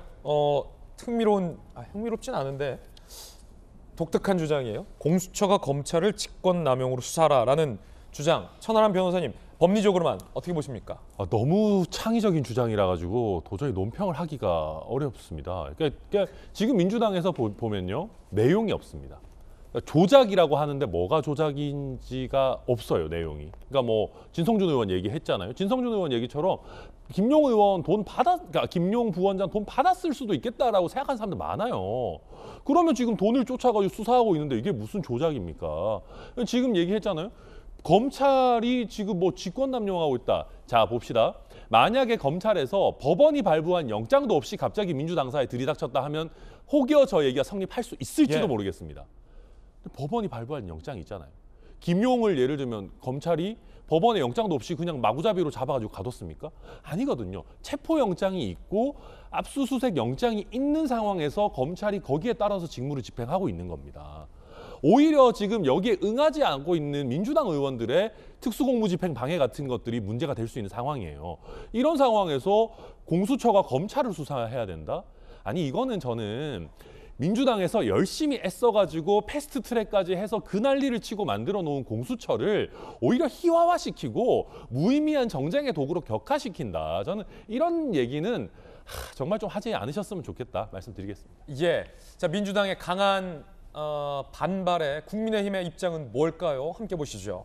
흥미롭진 않은데 독특한 주장이에요. 공수처가 검찰을 직권남용으로 수사하라라는 주장. 천하람 변호사님, 법리적으로만 어떻게 보십니까? 너무 창의적인 주장이라 가지고 도저히 논평을 하기가 어렵습니다. 그러니까 지금 민주당에서 보면요, 내용이 없습니다. 그러니까 조작이라고 하는데 뭐가 조작인지가 없어요, 내용이. 그러니까 뭐 진성준 의원 얘기했잖아요. 진성준 의원 얘기처럼 김용 의원 그러니까 김용 부원장 돈 받았을 수도 있겠다라고 생각하는 사람들 많아요. 그러면 지금 돈을 쫓아가지고 수사하고 있는데 이게 무슨 조작입니까? 지금 얘기했잖아요. 검찰이 지금 뭐 직권남용하고 있다. 자, 봅시다. 만약에 검찰에서 법원이 발부한 영장도 없이 갑자기 민주당사에 들이닥쳤다 하면 혹여 저 얘기가 성립할 수 있을지도 모르겠습니다. 법원이 발부한 영장이 있잖아요. 김용을 예를 들면 검찰이 법원에 영장도 없이 그냥 마구잡이로 잡아가지고 가뒀습니까? 아니거든요. 체포영장이 있고 압수수색 영장이 있는 상황에서 검찰이 거기에 따라서 직무를 집행하고 있는 겁니다. 오히려 지금 여기에 응하지 않고 있는 민주당 의원들의 특수공무집행 방해 같은 것들이 문제가 될 수 있는 상황이에요. 이런 상황에서 공수처가 검찰을 수사해야 된다? 아니 이거는 저는 민주당에서 열심히 애써가지고 패스트트랙까지 해서 그 난리를 치고 만들어 놓은 공수처를 오히려 희화화시키고 무의미한 정쟁의 도구로 격화시킨다. 저는 이런 얘기는 정말 좀 하지 않으셨으면 좋겠다 말씀드리겠습니다. 예, 자 민주당의 강한 반발에 국민의힘의 입장은 뭘까요? 함께 보시죠.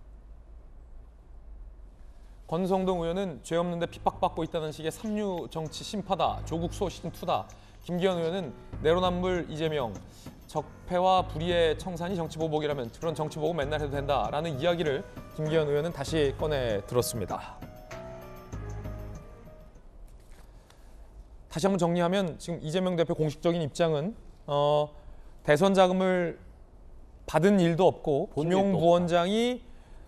권성동 의원은 죄 없는데 핍박받고 있다는 식의 삼류 정치 심파다. 조국소 시즌2다. 김기현 의원은 내로남불 이재명. 적폐와 불의의 청산이 정치보복이라면 그런 정치보복 맨날 해도 된다라는 이야기를 김기현 의원은 다시 꺼내 들었습니다. 다시 한번 정리하면 지금 이재명 대표 공식적인 입장은 대선 자금을 받은 일도 없고 김용 부원장이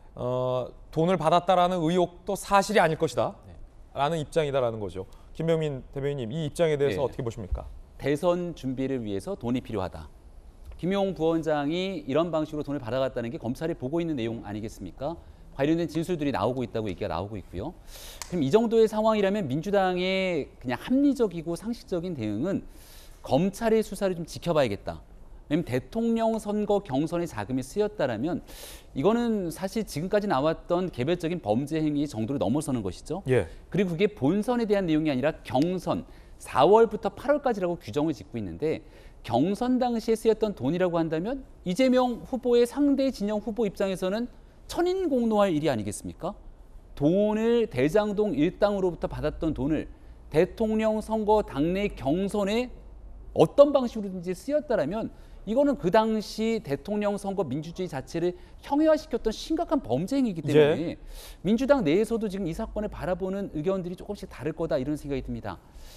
돈을 받았다라는 의혹도 사실이 아닐 것이다 라는 입장이다라는 거죠. 김병민 대변인님, 이 입장에 대해서 어떻게 보십니까? 대선 준비를 위해서 돈이 필요하다. 김용 부원장이 이런 방식으로 돈을 받아갔다는 게 검찰이 보고 있는 내용 아니겠습니까? 관련된 진술들이 나오고 있다고 얘기가 나오고 있고요. 그럼 이 정도의 상황이라면 민주당의 그냥 합리적이고 상식적인 대응은 검찰의 수사를 좀 지켜봐야겠다. 왜냐하면 대통령 선거 경선에 자금이 쓰였다라면 이거는 사실 지금까지 나왔던 개별적인 범죄 행위 정도를 넘어서는 것이죠. 예. 그리고 그게 본선에 대한 내용이 아니라 경선 4월부터 8월까지라고 규정을 짓고 있는데 경선 당시에 쓰였던 돈이라고 한다면 이재명 후보의 상대 진영 후보 입장에서는 천인공노할 일이 아니겠습니까? 돈을 대장동 일당으로부터 받았던 돈을 대통령 선거 당내 경선에 어떤 방식으로든지 쓰였다라면 이거는 그 당시 대통령 선거 민주주의 자체를 형해화시켰던 심각한 범죄 행위이기 때문에 민주당 내에서도 지금 이 사건을 바라보는 의견들이 조금씩 다를 거다 이런 생각이 듭니다.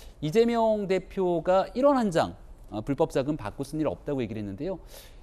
이재명 대표가 1원 한 장 불법 자금 받고 쓴 일 없다고 얘기를 했는데요.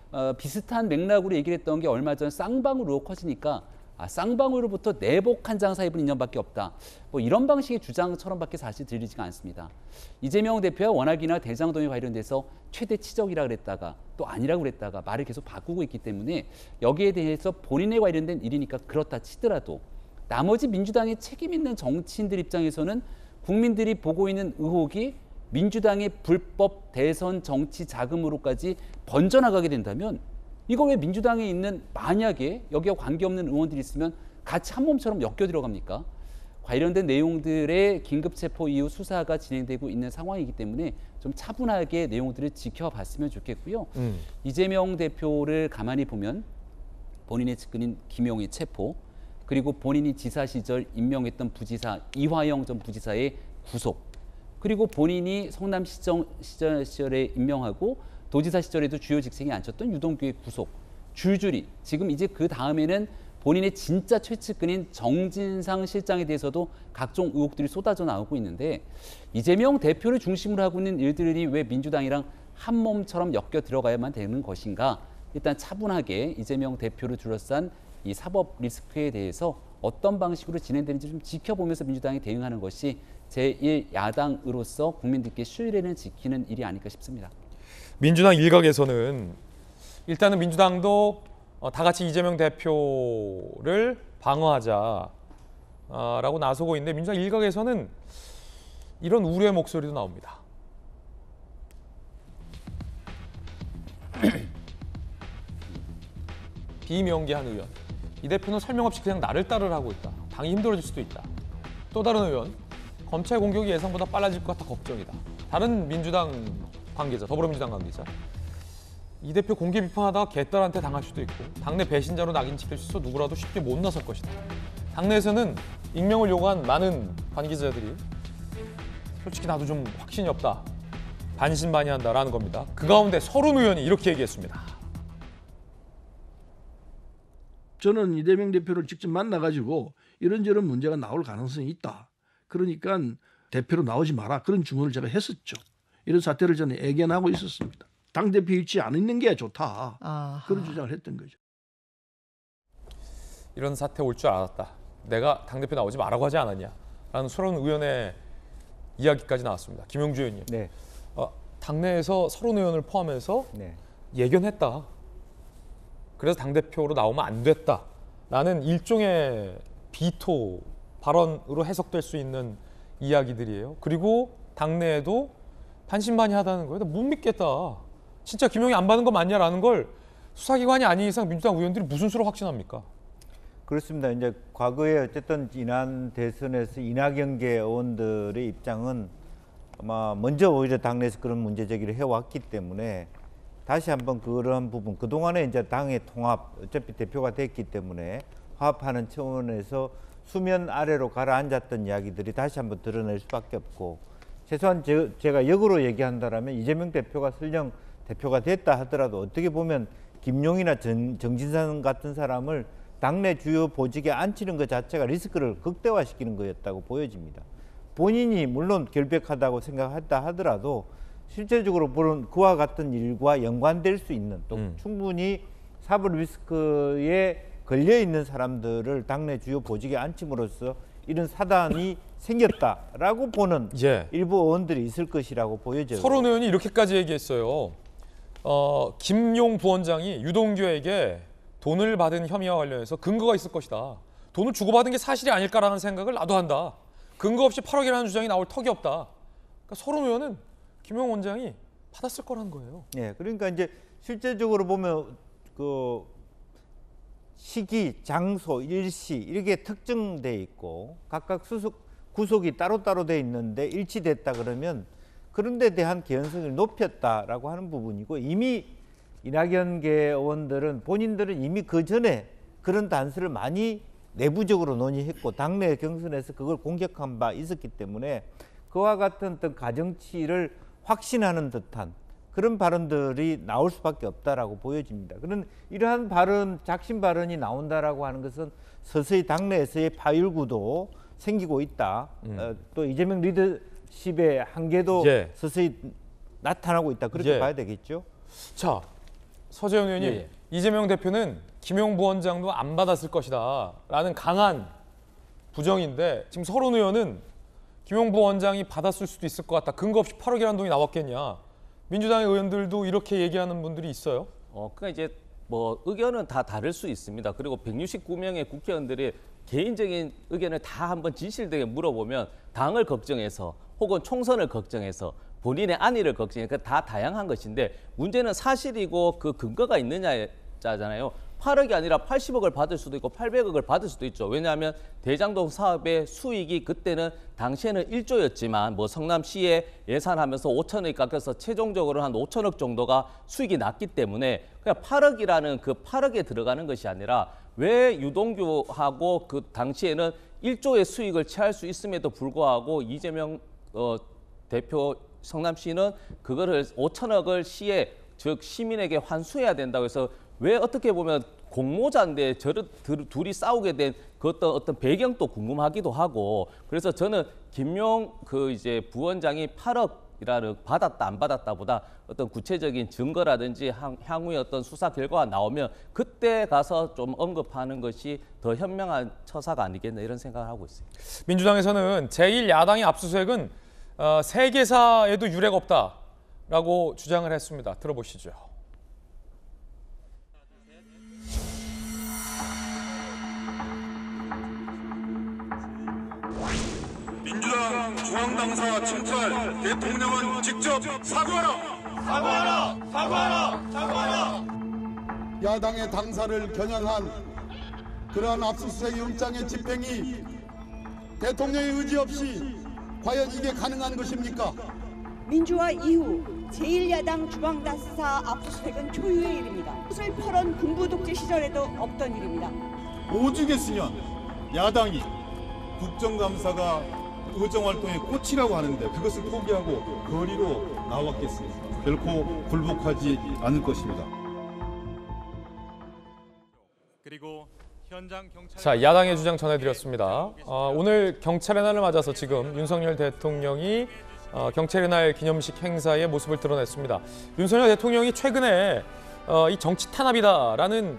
비슷한 맥락으로 얘기를 했던 게 얼마 전 쌍방울로 커지니까 쌍방울로부터 내복 한 장 사입은 인연밖에 없다. 뭐 이런 방식의 주장처럼밖에 사실 들리지가 않습니다. 이재명 대표가 워낙이나 대장동에 관련돼서 최대 치적이라 그랬다가 또 아니라고 그랬다가 말을 계속 바꾸고 있기 때문에 여기에 대해서 본인에 관련된 일이니까 그렇다 치더라도 나머지 민주당의 책임 있는 정치인들 입장에서는 국민들이 보고 있는 의혹이 민주당의 불법 대선 정치 자금으로까지 번져나가게 된다면 이거 왜 민주당에 있는 만약에 여기와 관계없는 의원들이 있으면 같이 한 몸처럼 엮여 들어갑니까? 관련된 내용들의 긴급 체포 이후 수사가 진행되고 있는 상황이기 때문에 좀 차분하게 내용들을 지켜봤으면 좋겠고요. 이재명 대표를 가만히 보면 본인의 측근인 김용의 체포 그리고 본인이 지사 시절 임명했던 부지사 이화영 전 부지사의 구속 그리고 본인이 성남시정 시절에 임명하고 도지사 시절에도 주요 직책에 앉혔던 유동규의 구속, 줄줄이 지금 이제 그 다음에는 본인의 진짜 최측근인 정진상 실장에 대해서도 각종 의혹들이 쏟아져 나오고 있는데 이재명 대표를 중심으로 하고 있는 일들이 왜 민주당이랑 한 몸처럼 엮여 들어가야만 되는 것인가? 일단 차분하게 이재명 대표를 둘러싼 이 사법 리스크에 대해서 어떤 방식으로 진행되는지 좀 지켜보면서 민주당이 대응하는 것이 제1야당으로서 국민들께 신뢰를 지키는 일이 아닐까 싶습니다. 민주당 일각에서는 일단은 민주당도 다 같이 이재명 대표를 방어하자라고 나서고 있는데 민주당 일각에서는 이런 우려의 목소리도 나옵니다. 비명기한 의원. 이 대표는 설명 없이 그냥 나를 따르라고 있다. 당이 힘들어질 수도 있다. 또 다른 의원. 검찰 공격이 예상보다 빨라질 것 같아 걱정이다. 다른 민주당 관계자, 더불어민주당 관계자. 이 대표 공개 비판하다가 개딸한테 당할 수도 있고 당내 배신자로 낙인 찍힐 수 있어 누구라도 쉽게 못 나설 것이다. 당내에서는 익명을 요구한 많은 관계자들이 솔직히 나도 좀 확신이 없다. 반신반의한다라는 겁니다. 그 가운데 서른 의원이 이렇게 얘기했습니다. 저는 이재명 대표를 직접 만나가지고 이런저런 문제가 나올 가능성이 있다. 그러니까 대표로 나오지 마라. 그런 주문을 제가 했었죠. 이런 사태를 저는 예견하고 있었습니다. 당대표 있지 않는 게 좋다. 그런 주장을 했던 거죠. 이런 사태 올 줄 알았다. 내가 당대표 나오지 말라고 하지 않았냐. 라는 서른 의원의 이야기까지 나왔습니다. 김용주 의원님. 네. 당내에서 서른 의원을 포함해서 네. 예견했다. 그래서 당대표로 나오면 안 됐다. 라는 일종의 비토 발언으로 해석될 수 있는 이야기들이에요. 그리고 당내에도 반신반의하다는 거예요. 나 못 믿겠다. 진짜 김용이 안 받은 거 맞냐라는 걸 수사기관이 아닌 이상 민주당 의원들이 무슨 수로 확신합니까? 그렇습니다. 이제 과거에 어쨌든 지난 대선에서 이낙연계 의원들의 입장은 아마 먼저 오히려 당내에서 그런 문제 제기를 해왔기 때문에 다시 한번 그런 부분, 그동안에 이제 당의 통합, 어차피 대표가 됐기 때문에 화합하는 차원에서 수면 아래로 가라앉았던 이야기들이 다시 한번 드러낼 수밖에 없고, 최소한 제가 역으로 얘기한다라면 이재명 대표가 설령 대표가 됐다 하더라도 어떻게 보면 김용이나 정진상 같은 사람을 당내 주요 보직에 앉히는 것 자체가 리스크를 극대화시키는 거였다고 보여집니다. 본인이 물론 결백하다고 생각했다 하더라도 실제적으로 보는 그와 같은 일과 연관될 수 있는 또 충분히 사법 리스크에 걸려있는 사람들을 당내 주요 보직에 앉힘으로써 이런 사단이 생겼다라고 보는 일부 의원들이 있을 것이라고 보여져요. 서른 의원이 이렇게까지 얘기했어요. 김용 부원장이 유동규에게 돈을 받은 혐의와 관련해서 근거가 있을 것이다. 돈을 주고받은 게 사실이 아닐까라는 생각을 나도 한다. 근거 없이 8억이라는 주장이 나올 턱이 없다. 그러니까 서른 의원은 김용 원장이 받았을 거라는 거예요. 네, 그러니까 이제 실제적으로 보면 그 시기, 장소, 일시 이렇게 특정돼 있고 각각 구속이 따로따로 돼 있는데 일치됐다 그러면 그런 데 대한 개연성을 높였다라고 하는 부분이고, 이미 이낙연계 의원들은 본인들은 이미 그 전에 그런 단서를 많이 내부적으로 논의했고 당내 경선에서 그걸 공격한 바 있었기 때문에 그와 같은 어떤 가정치를 확신하는 듯한 그런 발언들이 나올 수밖에 없다라고 보여집니다. 그런 이러한 발언, 작심 발언이 나온다라고 하는 것은 서서히 당내에서의 파열구도 생기고 있다. 또 이재명 리더십의 한계도 서서히 나타나고 있다. 그렇게 봐야 되겠죠. 자, 서재현 의원님, 이재명 대표는 김용 부원장도 안 받았을 것이다 라는 강한 부정인데, 지금 서른 의원은 김용 부원장이 받았을 수도 있을 것 같다. 근거 없이 8억이라는 돈이 나왔겠냐. 민주당의 의원들도 이렇게 얘기하는 분들이 있어요. 그러니까 이제 뭐 의견은 다 다를 수 있습니다. 그리고 169명의 국회의원들이 개인적인 의견을 다 한번 진실되게 물어보면 당을 걱정해서 혹은 총선을 걱정해서 본인의 안위를 걱정해서 다 다양한 것인데, 문제는 사실이고 그 근거가 있느냐잖아요. 8억이 아니라 80억을 받을 수도 있고 800억을 받을 수도 있죠. 왜냐하면 대장동 사업의 수익이 그때는 당시에는 1조였지만 뭐 성남시에 예산하면서 5천억이 깎여서 최종적으로 한 5천억 정도가 수익이 났기 때문에 그냥 8억이라는 그 8억에 들어가는 것이 아니라, 왜 유동규하고 그 당시에는 1조의 수익을 취할 수 있음에도 불구하고 이재명 대표 성남시는 그거를 5천억을 시에, 즉 시민에게 환수해야 된다고 해서, 왜 어떻게 보면 공모자인데 저를 둘이 싸우게 된 그 어떤 배경도 궁금하기도 하고, 그래서 저는 김용 이제 부원장이 8억이라는 받았다 안 받았다보다 어떤 구체적인 증거라든지 향후의 어떤 수사 결과가 나오면 그때 가서 좀 언급하는 것이 더 현명한 처사가 아니겠나 이런 생각을 하고 있습니다. 민주당에서는 제1야당의 압수수색은 세계사에도 유례가 없다라고 주장을 했습니다. 들어보시죠. 민주당 중앙당사 친찰, 대통령은 직접 사과하라! 사과하라! 사과하라! 사과하라! 야당의 당사를 겨냥한 그러한 압수수색 영장의 집행이 대통령의 의지 없이 과연 이게 가능한 것입니까? 민주화 이후 제1야당 중앙당사 압수수색은 초유의 일입니다. 것을 퍼런 군부 독재 시절에도 없던 일입니다. 오죽했으면 야당이 국정감사가 의정활동의 꽃이라고 하는데 그것을 포기하고 거리로 나왔겠습니다. 결코 굴복하지 않을 것입니다. 그리고 자, 야당의 주장 전해드렸습니다. 오늘 경찰의 날을 맞아서 지금 윤석열 대통령이 경찰의 날 기념식 행사의 모습을 드러냈습니다. 윤석열 대통령이 최근에 이 정치 탄압이다라는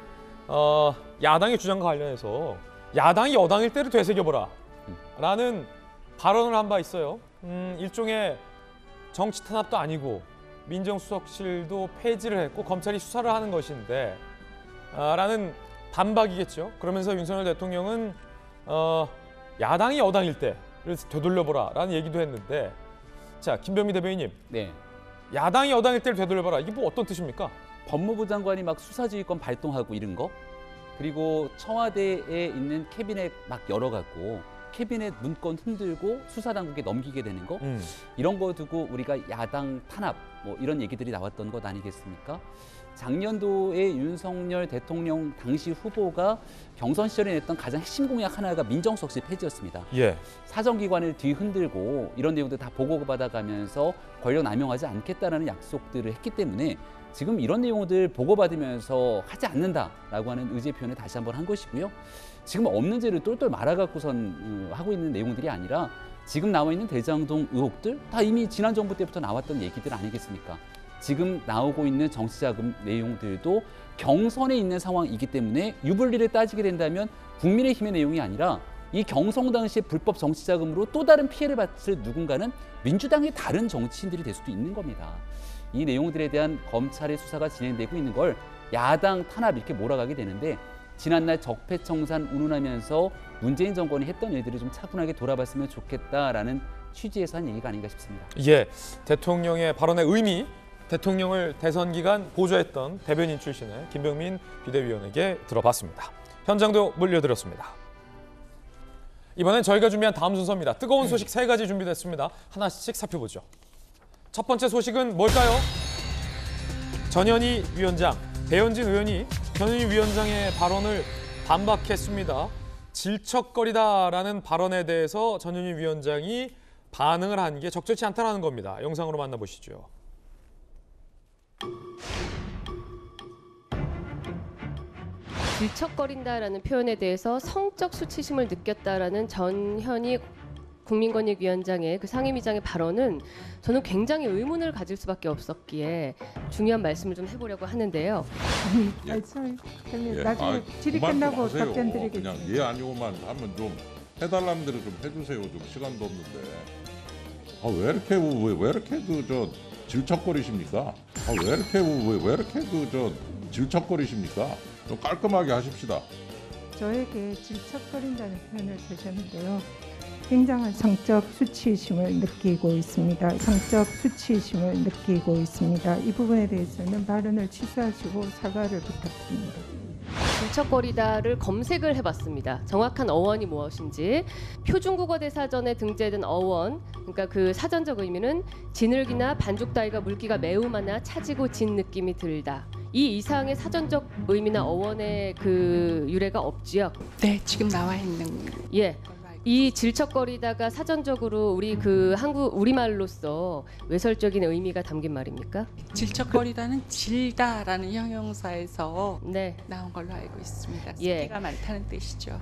야당의 주장과 관련해서 야당이 여당일 때를 되새겨보라 라는 발언을 한 바 있어요. 일종의 정치 탄압도 아니고 민정수석실도 폐지를 했고 검찰이 수사를 하는 것인데 라는 반박이겠죠. 그러면서 윤석열 대통령은 야당이 여당일 때를 되돌려보라 라는 얘기도 했는데, 자, 김병미 대변인님, 네. 야당이 여당일 때를 되돌려보라, 이게 뭐 어떤 뜻입니까? 법무부 장관이 막 수사지휘권 발동하고 이런 거, 그리고 청와대에 있는 캐비넷 막 열어갖고 캐비넷 문건 흔들고 수사당국에 넘기게 되는 거, 이런 거 두고 우리가 야당 탄압 뭐 이런 얘기들이 나왔던 것 아니겠습니까? 작년도에 윤석열 대통령 당시 후보가 경선 시절에 냈던 가장 핵심 공약 하나가 민정수석실 폐지였습니다. 예. 사정기관을 뒤흔들고 이런 내용들 다 보고받아가면서 권력 남용하지 않겠다라는 약속들을 했기 때문에 지금 이런 내용들 보고받으면서 하지 않는다라고 하는 의제 표현을 다시 한번 한 것이고요. 지금 없는 죄를 똘똘 말아갖고선 하고 있는 내용들이 아니라 지금 나와 있는 대장동 의혹들 다 이미 지난 정부 때부터 나왔던 얘기들 아니겠습니까? 지금 나오고 있는 정치자금 내용들도 경선에 있는 상황이기 때문에 유불리를 따지게 된다면 국민의힘의 내용이 아니라 이 경선 당시의 불법 정치자금으로 또 다른 피해를 받을 누군가는 민주당의 다른 정치인들이 될 수도 있는 겁니다. 이 내용들에 대한 검찰의 수사가 진행되고 있는 걸 야당 탄압 이렇게 몰아가게 되는데, 지난날 적폐청산 운운하면서 문재인 정권이 했던 일들을 좀 차분하게 돌아봤으면 좋겠다라는 취지에서 한 얘기가 아닌가 싶습니다. 예, 대통령의 발언의 의미, 대통령을 대선 기간 보좌했던 대변인 출신의 김병민 비대위원에게 들어봤습니다. 현장도 물려드렸습니다. 이번엔 저희가 준비한 다음 순서입니다. 뜨거운 소식 3가지 준비됐습니다. 하나씩 살펴보죠. 첫 번째 소식은 뭘까요? 전현희 위원장, 배현진 의원이 전현희 위원장의 발언을 반박했습니다. 질척거리다라는 발언에 대해서 전현희 위원장이 반응을 한 게 적절치 않다는 겁니다. 영상으로 만나보시죠. 질척거린다라는 표현에 대해서 성적 수치심을 느꼈다라는 전현희 국민권익위원장의 그 상임위장의 발언은 저는 굉장히 의문을 가질 수밖에 없었기에 중요한 말씀을 좀 해보려고 하는데요. 나중에 질의 끝나고 답변 드리겠습니다. 그냥 예 아니오만 하면 좀 해달라는 대로 좀 해주세요. 좀 시간도 없는데. 왜 이렇게 저 질척거리십니까? 왜 이렇게 질척거리십니까? 좀 깔끔하게 하십시다. 저에게 질척거린다는 표현을 쓰셨는데요. 굉장한 성적 수치심을 느끼고 있습니다. 성적 수치심을 느끼고 있습니다. 이 부분에 대해서는 발언을 취소하시고 사과를 부탁드립니다. 질척거리다를 검색을 해봤습니다. 정확한 어원이 무엇인지. 표준국어 대사전에 등재된 어원, 그러니까 그 사전적 의미는 진흙이나 반죽 따위가 물기가 매우 많아 차지고 진 느낌이 들다. 이 이상의 사전적 의미나 어원의 그 유래가 없지요? 네, 지금 나와 있는. 예. 이 질척거리다가 사전적으로 우리 그 우리말로서 외설적인 의미가 담긴 말입니까? 질척거리다는 질다라는 형용사에서 나온 걸로 알고 있습니다. 습기가 많다는 뜻이죠.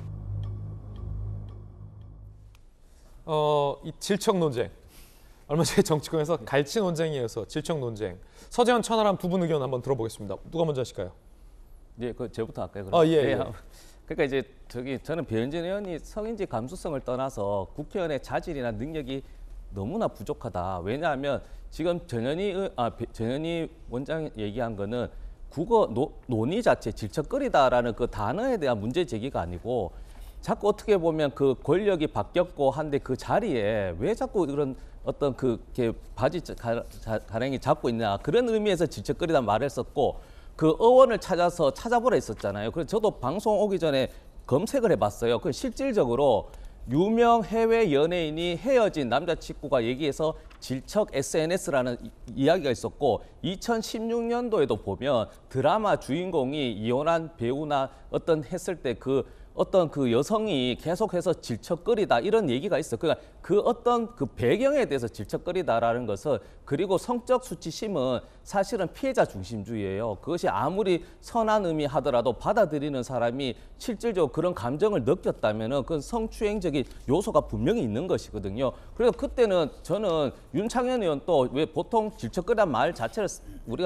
이 질척 논쟁. 얼마 전에 정치권에서 갈치 논쟁에 이어서 질척 논쟁. 서재원, 천하람 두 분 의견 한번 들어보겠습니다. 누가 먼저 하실까요? 예, 제부터 할까요? 그럼? 예. 그러니까 이제 저는 배현진 의원이 성인지 감수성을 떠나서 국회의원의 자질이나 능력이 너무나 부족하다. 왜냐하면 지금 전현희 원장 얘기한 거는 국어 논의 자체 질척거리다라는 그 단어에 대한 문제 제기가 아니고 자꾸 어떻게 보면 그 권력이 바뀌었고 한데 그 자리에 왜 자꾸 이런 어떤 그게 바지 가랭이 잡고 있냐 그런 의미에서 질척거리다 말했었고. 그 어원을 찾아보라 했었잖아요. 그래서 저도 방송 오기 전에 검색을 해봤어요. 그 실질적으로 유명 해외 연예인이 헤어진 남자친구가 얘기해서 질척 SNS라는 이야기가 있었고 2016년도에도 보면 드라마 주인공이 이혼한 배우나 했을 때 어떤 그 여성이 계속해서 질척거리다 이런 얘기가 있어요. 그러니까 그 어떤 그 배경에 대해서 질척거리다라는 것은 그리고 성적 수치심은 사실은 피해자 중심주의예요. 그것이 아무리 선한 의미 하더라도 받아들이는 사람이 실질적으로 그런 감정을 느꼈다면은 그건 성추행적인 요소가 분명히 있는 것이거든요. 그래서 그때는 저는 윤창현 의원 또 왜 보통 질척거리다는 말 자체를 우리가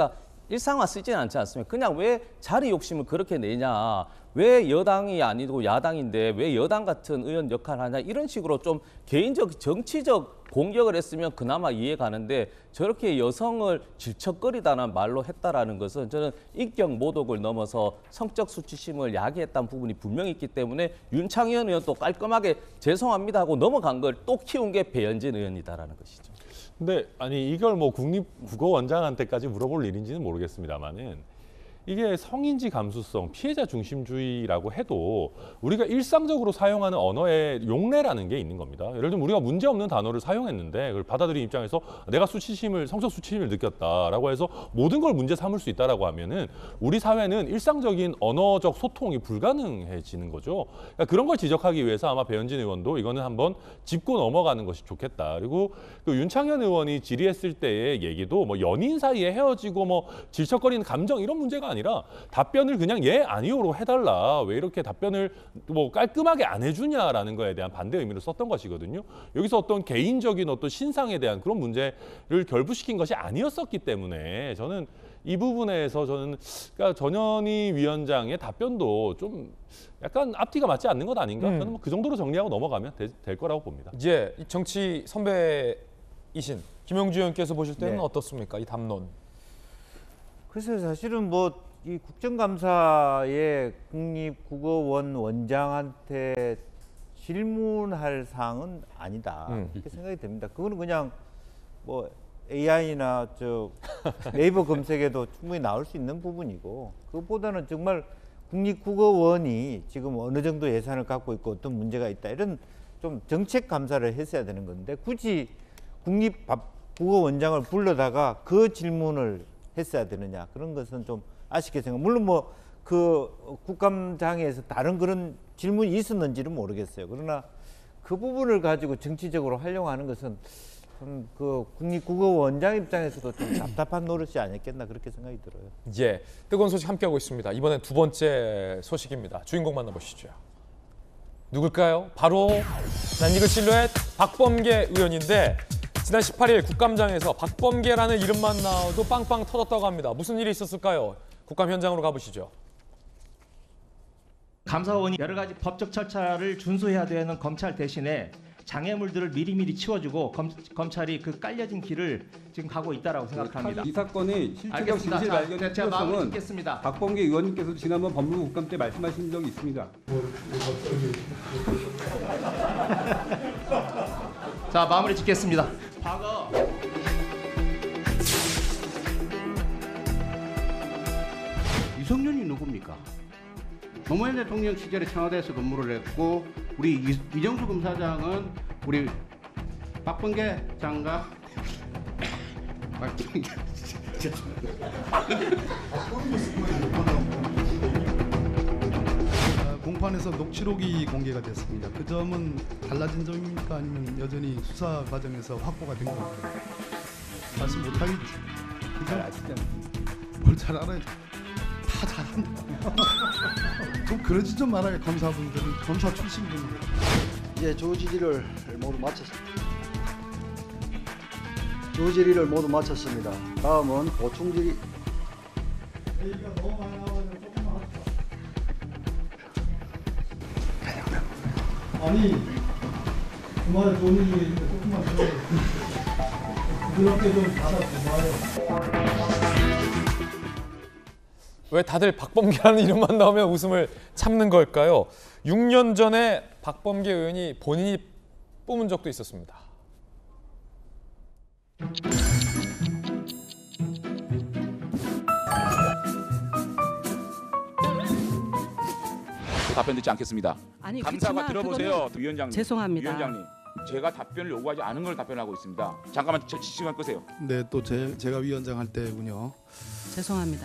일상화 쓰지는 않지 않습니까? 그냥 왜 자리 욕심을 그렇게 내냐, 왜 여당이 아니고 야당인데 왜 여당 같은 의원 역할을 하냐, 이런 식으로 좀 개인적 정치적 공격을 했으면 그나마 이해가는데 저렇게 여성을 질척거리다는 말로 했다라는 것은 저는 인격 모독을 넘어서 성적 수치심을 야기했다는 부분이 분명히 있기 때문에 윤창현 의원도 깔끔하게 죄송합니다 하고 넘어간 걸 또 키운 게 배현진 의원이다라는 것이죠. 근데 아니 이걸 뭐 국립국어원장한테까지 물어볼 일인지는 모르겠습니다만은 이게 성인지 감수성, 피해자 중심주의라고 해도 우리가 일상적으로 사용하는 언어의 용례라는 게 있는 겁니다. 예를 들면 우리가 문제없는 단어를 사용했는데 그걸 받아들인 입장에서 내가 성적 수치심을 느꼈다라고 해서 모든 걸 문제 삼을 수 있다라고 하면은 우리 사회는 일상적인 언어적 소통이 불가능해지는 거죠. 그러니까 그런 걸 지적하기 위해서 아마 배현진 의원도 이거는 한번 짚고 넘어가는 것이 좋겠다. 그리고 그 윤창현 의원이 질의했을 때의 얘기도 뭐 연인 사이에 헤어지고 뭐 질척거리는 감정 이런 문제가 아니라 답변을 그냥 예 아니오로 해달라, 왜 이렇게 답변을 뭐 깔끔하게 안 해주냐라는 거에 대한 반대 의미로 썼던 것이거든요. 여기서 어떤 개인적인 어떤 신상에 대한 그런 문제를 결부시킨 것이 아니었었기 때문에 저는 이 부분에서 그러니까 전현희 위원장의 답변도 좀 약간 앞뒤가 맞지 않는 것 아닌가? 저는 뭐 그 정도로 정리하고 넘어가면 될 거라고 봅니다. 이제 정치 선배이신 김용주 의원께서 보실 때는 네. 어떻습니까? 이 담론. 그래서 사실은 뭐 이 국정감사의 국립국어원 원장한테 질문할 사항은 아니다 이렇게 생각이 됩니다. 그거는 그냥 뭐 AI나 네이버 검색에도 충분히 나올 수 있는 부분이고, 그것보다는 정말 국립국어원이 지금 어느 정도 예산을 갖고 있고 어떤 문제가 있다, 이런 좀 정책 감사를 했어야 되는 건데 굳이 국립국어원장을 불러다가 그 질문을 했어야 되느냐, 그런 것은 좀 아쉽게 생각. 물론 뭐 그 국감장에서 다른 그런 질문이 있었는지는 모르겠어요. 그러나 그 부분을 가지고 정치적으로 활용하는 것은 그 국립국어원장 입장에서도 좀 답답한 노릇이 아니었겠나, 그렇게 생각이 들어요. 예, 뜨거운 소식 함께하고 있습니다. 이번엔 두 번째 소식입니다. 주인공 만나보시죠. 누굴까요? 바로 낯익은 실루엣 박범계 의원인데 지난 18일 국감장에서 박범계라는 이름만 나와도 빵빵 터졌다고 합니다. 무슨 일이 있었을까요? 국감 현장으로 가보시죠. 감사원이 여러 가지 법적 절차를 준수해야 되는 검찰 대신에 장애물들을 미리미리 치워주고 검찰이 그 깔려진 길을 지금 가고 있다라고 생각합니다. 이 사건의 실체적 진실 알겠습니다. 발견의 제가 마음을 필요성은 듣겠습니다. 박범계 의원님께서도 지난번 법무부 국감 때 말씀하신 적이 있습니다. 자, 마무리 짓겠습니다. 과거 유석열이 누굽니까? 노무현 대통령 시절에 청와대에서 근무를 했고, 우리 이정수 검사장은 우리 박범계 장관 공판에서 녹취록이 공개가 됐습니다. 그 점은 달라진 점입니까? 아니면 여전히 수사 과정에서 확보가 된 겁니까? 말씀 못하겠지. 잘 아시잖아요. 뭘 잘 알아요. 다 잘한다. 좀 그러지 좀 말아요. 검사분들은 검사 출신 분들. 이제 주질의를 모두 마쳤습니다. 주질의를 모두 마쳤습니다. 다음은 보충질의. 얘기가 너무 많이 나와서 조금만 하자. 아니, 그 말에 좋은 일이 있는데 조금만 더 부드럽게 좀 받아줘봐요. 왜 다들 박범계라는 이름만 나오면 웃음을 참는 걸까요? 6년 전에 박범계 의원이 본인이 뽑은 적도 있었습니다. 답변 듣지 않겠습니다. 아니, 감사가 들어보세요, 위원장님. 죄송합니다. 위원장님, 제가 답변을 요구하지 않은 걸 답변하고 있습니다. 잠깐만 시간 끄세요. 네, 또 제가 위원장 할 때군요. 죄송합니다.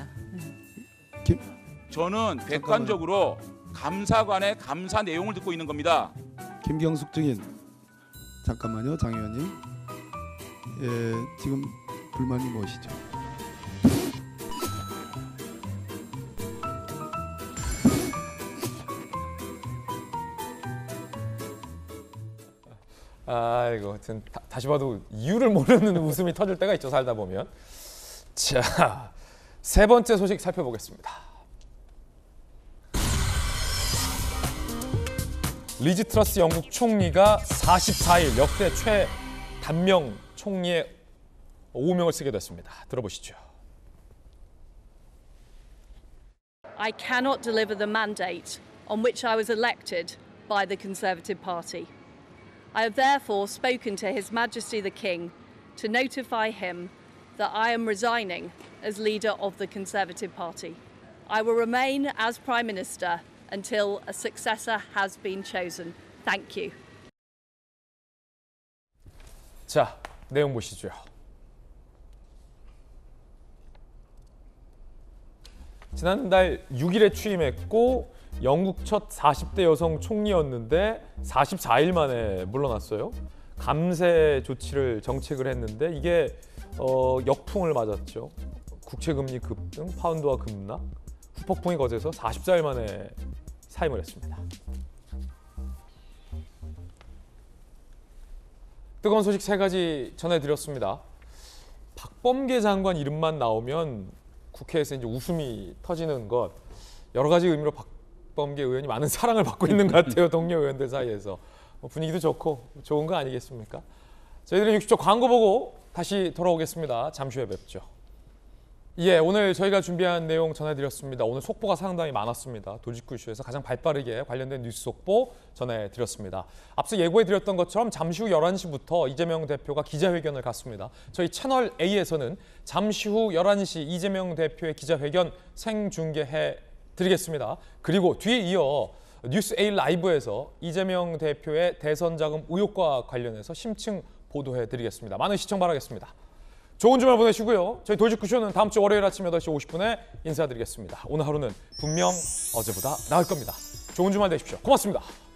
저는 객관적으로 감사관의 감사 내용을 듣고 있는 겁니다. 김경숙 증인, 잠깐만요, 장 의원님. 예, 지금 불만이 무엇이죠? 아이고, 하여튼 다시 봐도 이유를 모르는 웃음이 터질 때가 있죠, 살다 보면. 자, 세 번째 소식 살펴보겠습니다. 리즈 트러스 영국 총리가 44일 역대 최단명 총리의 오명을 쓰게 됐습니다. 들어보시죠. I cannot deliver the mandate on which I was elected by the Conservative Party. I have therefore spoken to His Majesty the King to notify him that I am resigning as leader of the Conservative Party. I will remain as Prime Minister until a successor has been chosen. Thank you. 자, 내용 보시죠. 지난달 6일에 취임했고 영국 첫 40대 여성 총리였는데 44일 만에 물러났어요. 감세 조치를 정책을 했는데 이게 역풍을 맞았죠. 국채금리 급등, 파운드화 급락, 후폭풍이 거세서 44일 만에 사임을 했습니다. 뜨거운 소식 세 가지 전해드렸습니다. 박범계 장관 이름만 나오면 국회에서 이제 웃음이 터지는 것, 여러 가지 의미로 박범계 의원이 많은 사랑을 받고 있는 것 같아요. 동료 의원들 사이에서. 분위기도 좋고 좋은 거 아니겠습니까? 저희들은 60초 광고 보고 다시 돌아오겠습니다. 잠시 후에 뵙죠. 예, 오늘 저희가 준비한 내용 전해드렸습니다. 오늘 속보가 상당히 많았습니다. 돌직구 이슈에서 가장 발빠르게 관련된 뉴스 속보 전해드렸습니다. 앞서 예고해드렸던 것처럼 잠시 후 11시부터 이재명 대표가 기자회견을 갖습니다. 저희 채널 A에서는 잠시 후 11시 이재명 대표의 기자회견 생중계해드리겠습니다. 그리고 뒤에 이어 뉴스 A 라이브에서 이재명 대표의 대선 자금 의혹과 관련해서 심층 보도해드리겠습니다. 많은 시청 바라겠습니다. 좋은 주말 보내시고요. 저희 돌직구쇼는 다음 주 월요일 아침 8시 50분에 인사드리겠습니다. 오늘 하루는 분명 어제보다 나을 겁니다. 좋은 주말 되십시오. 고맙습니다.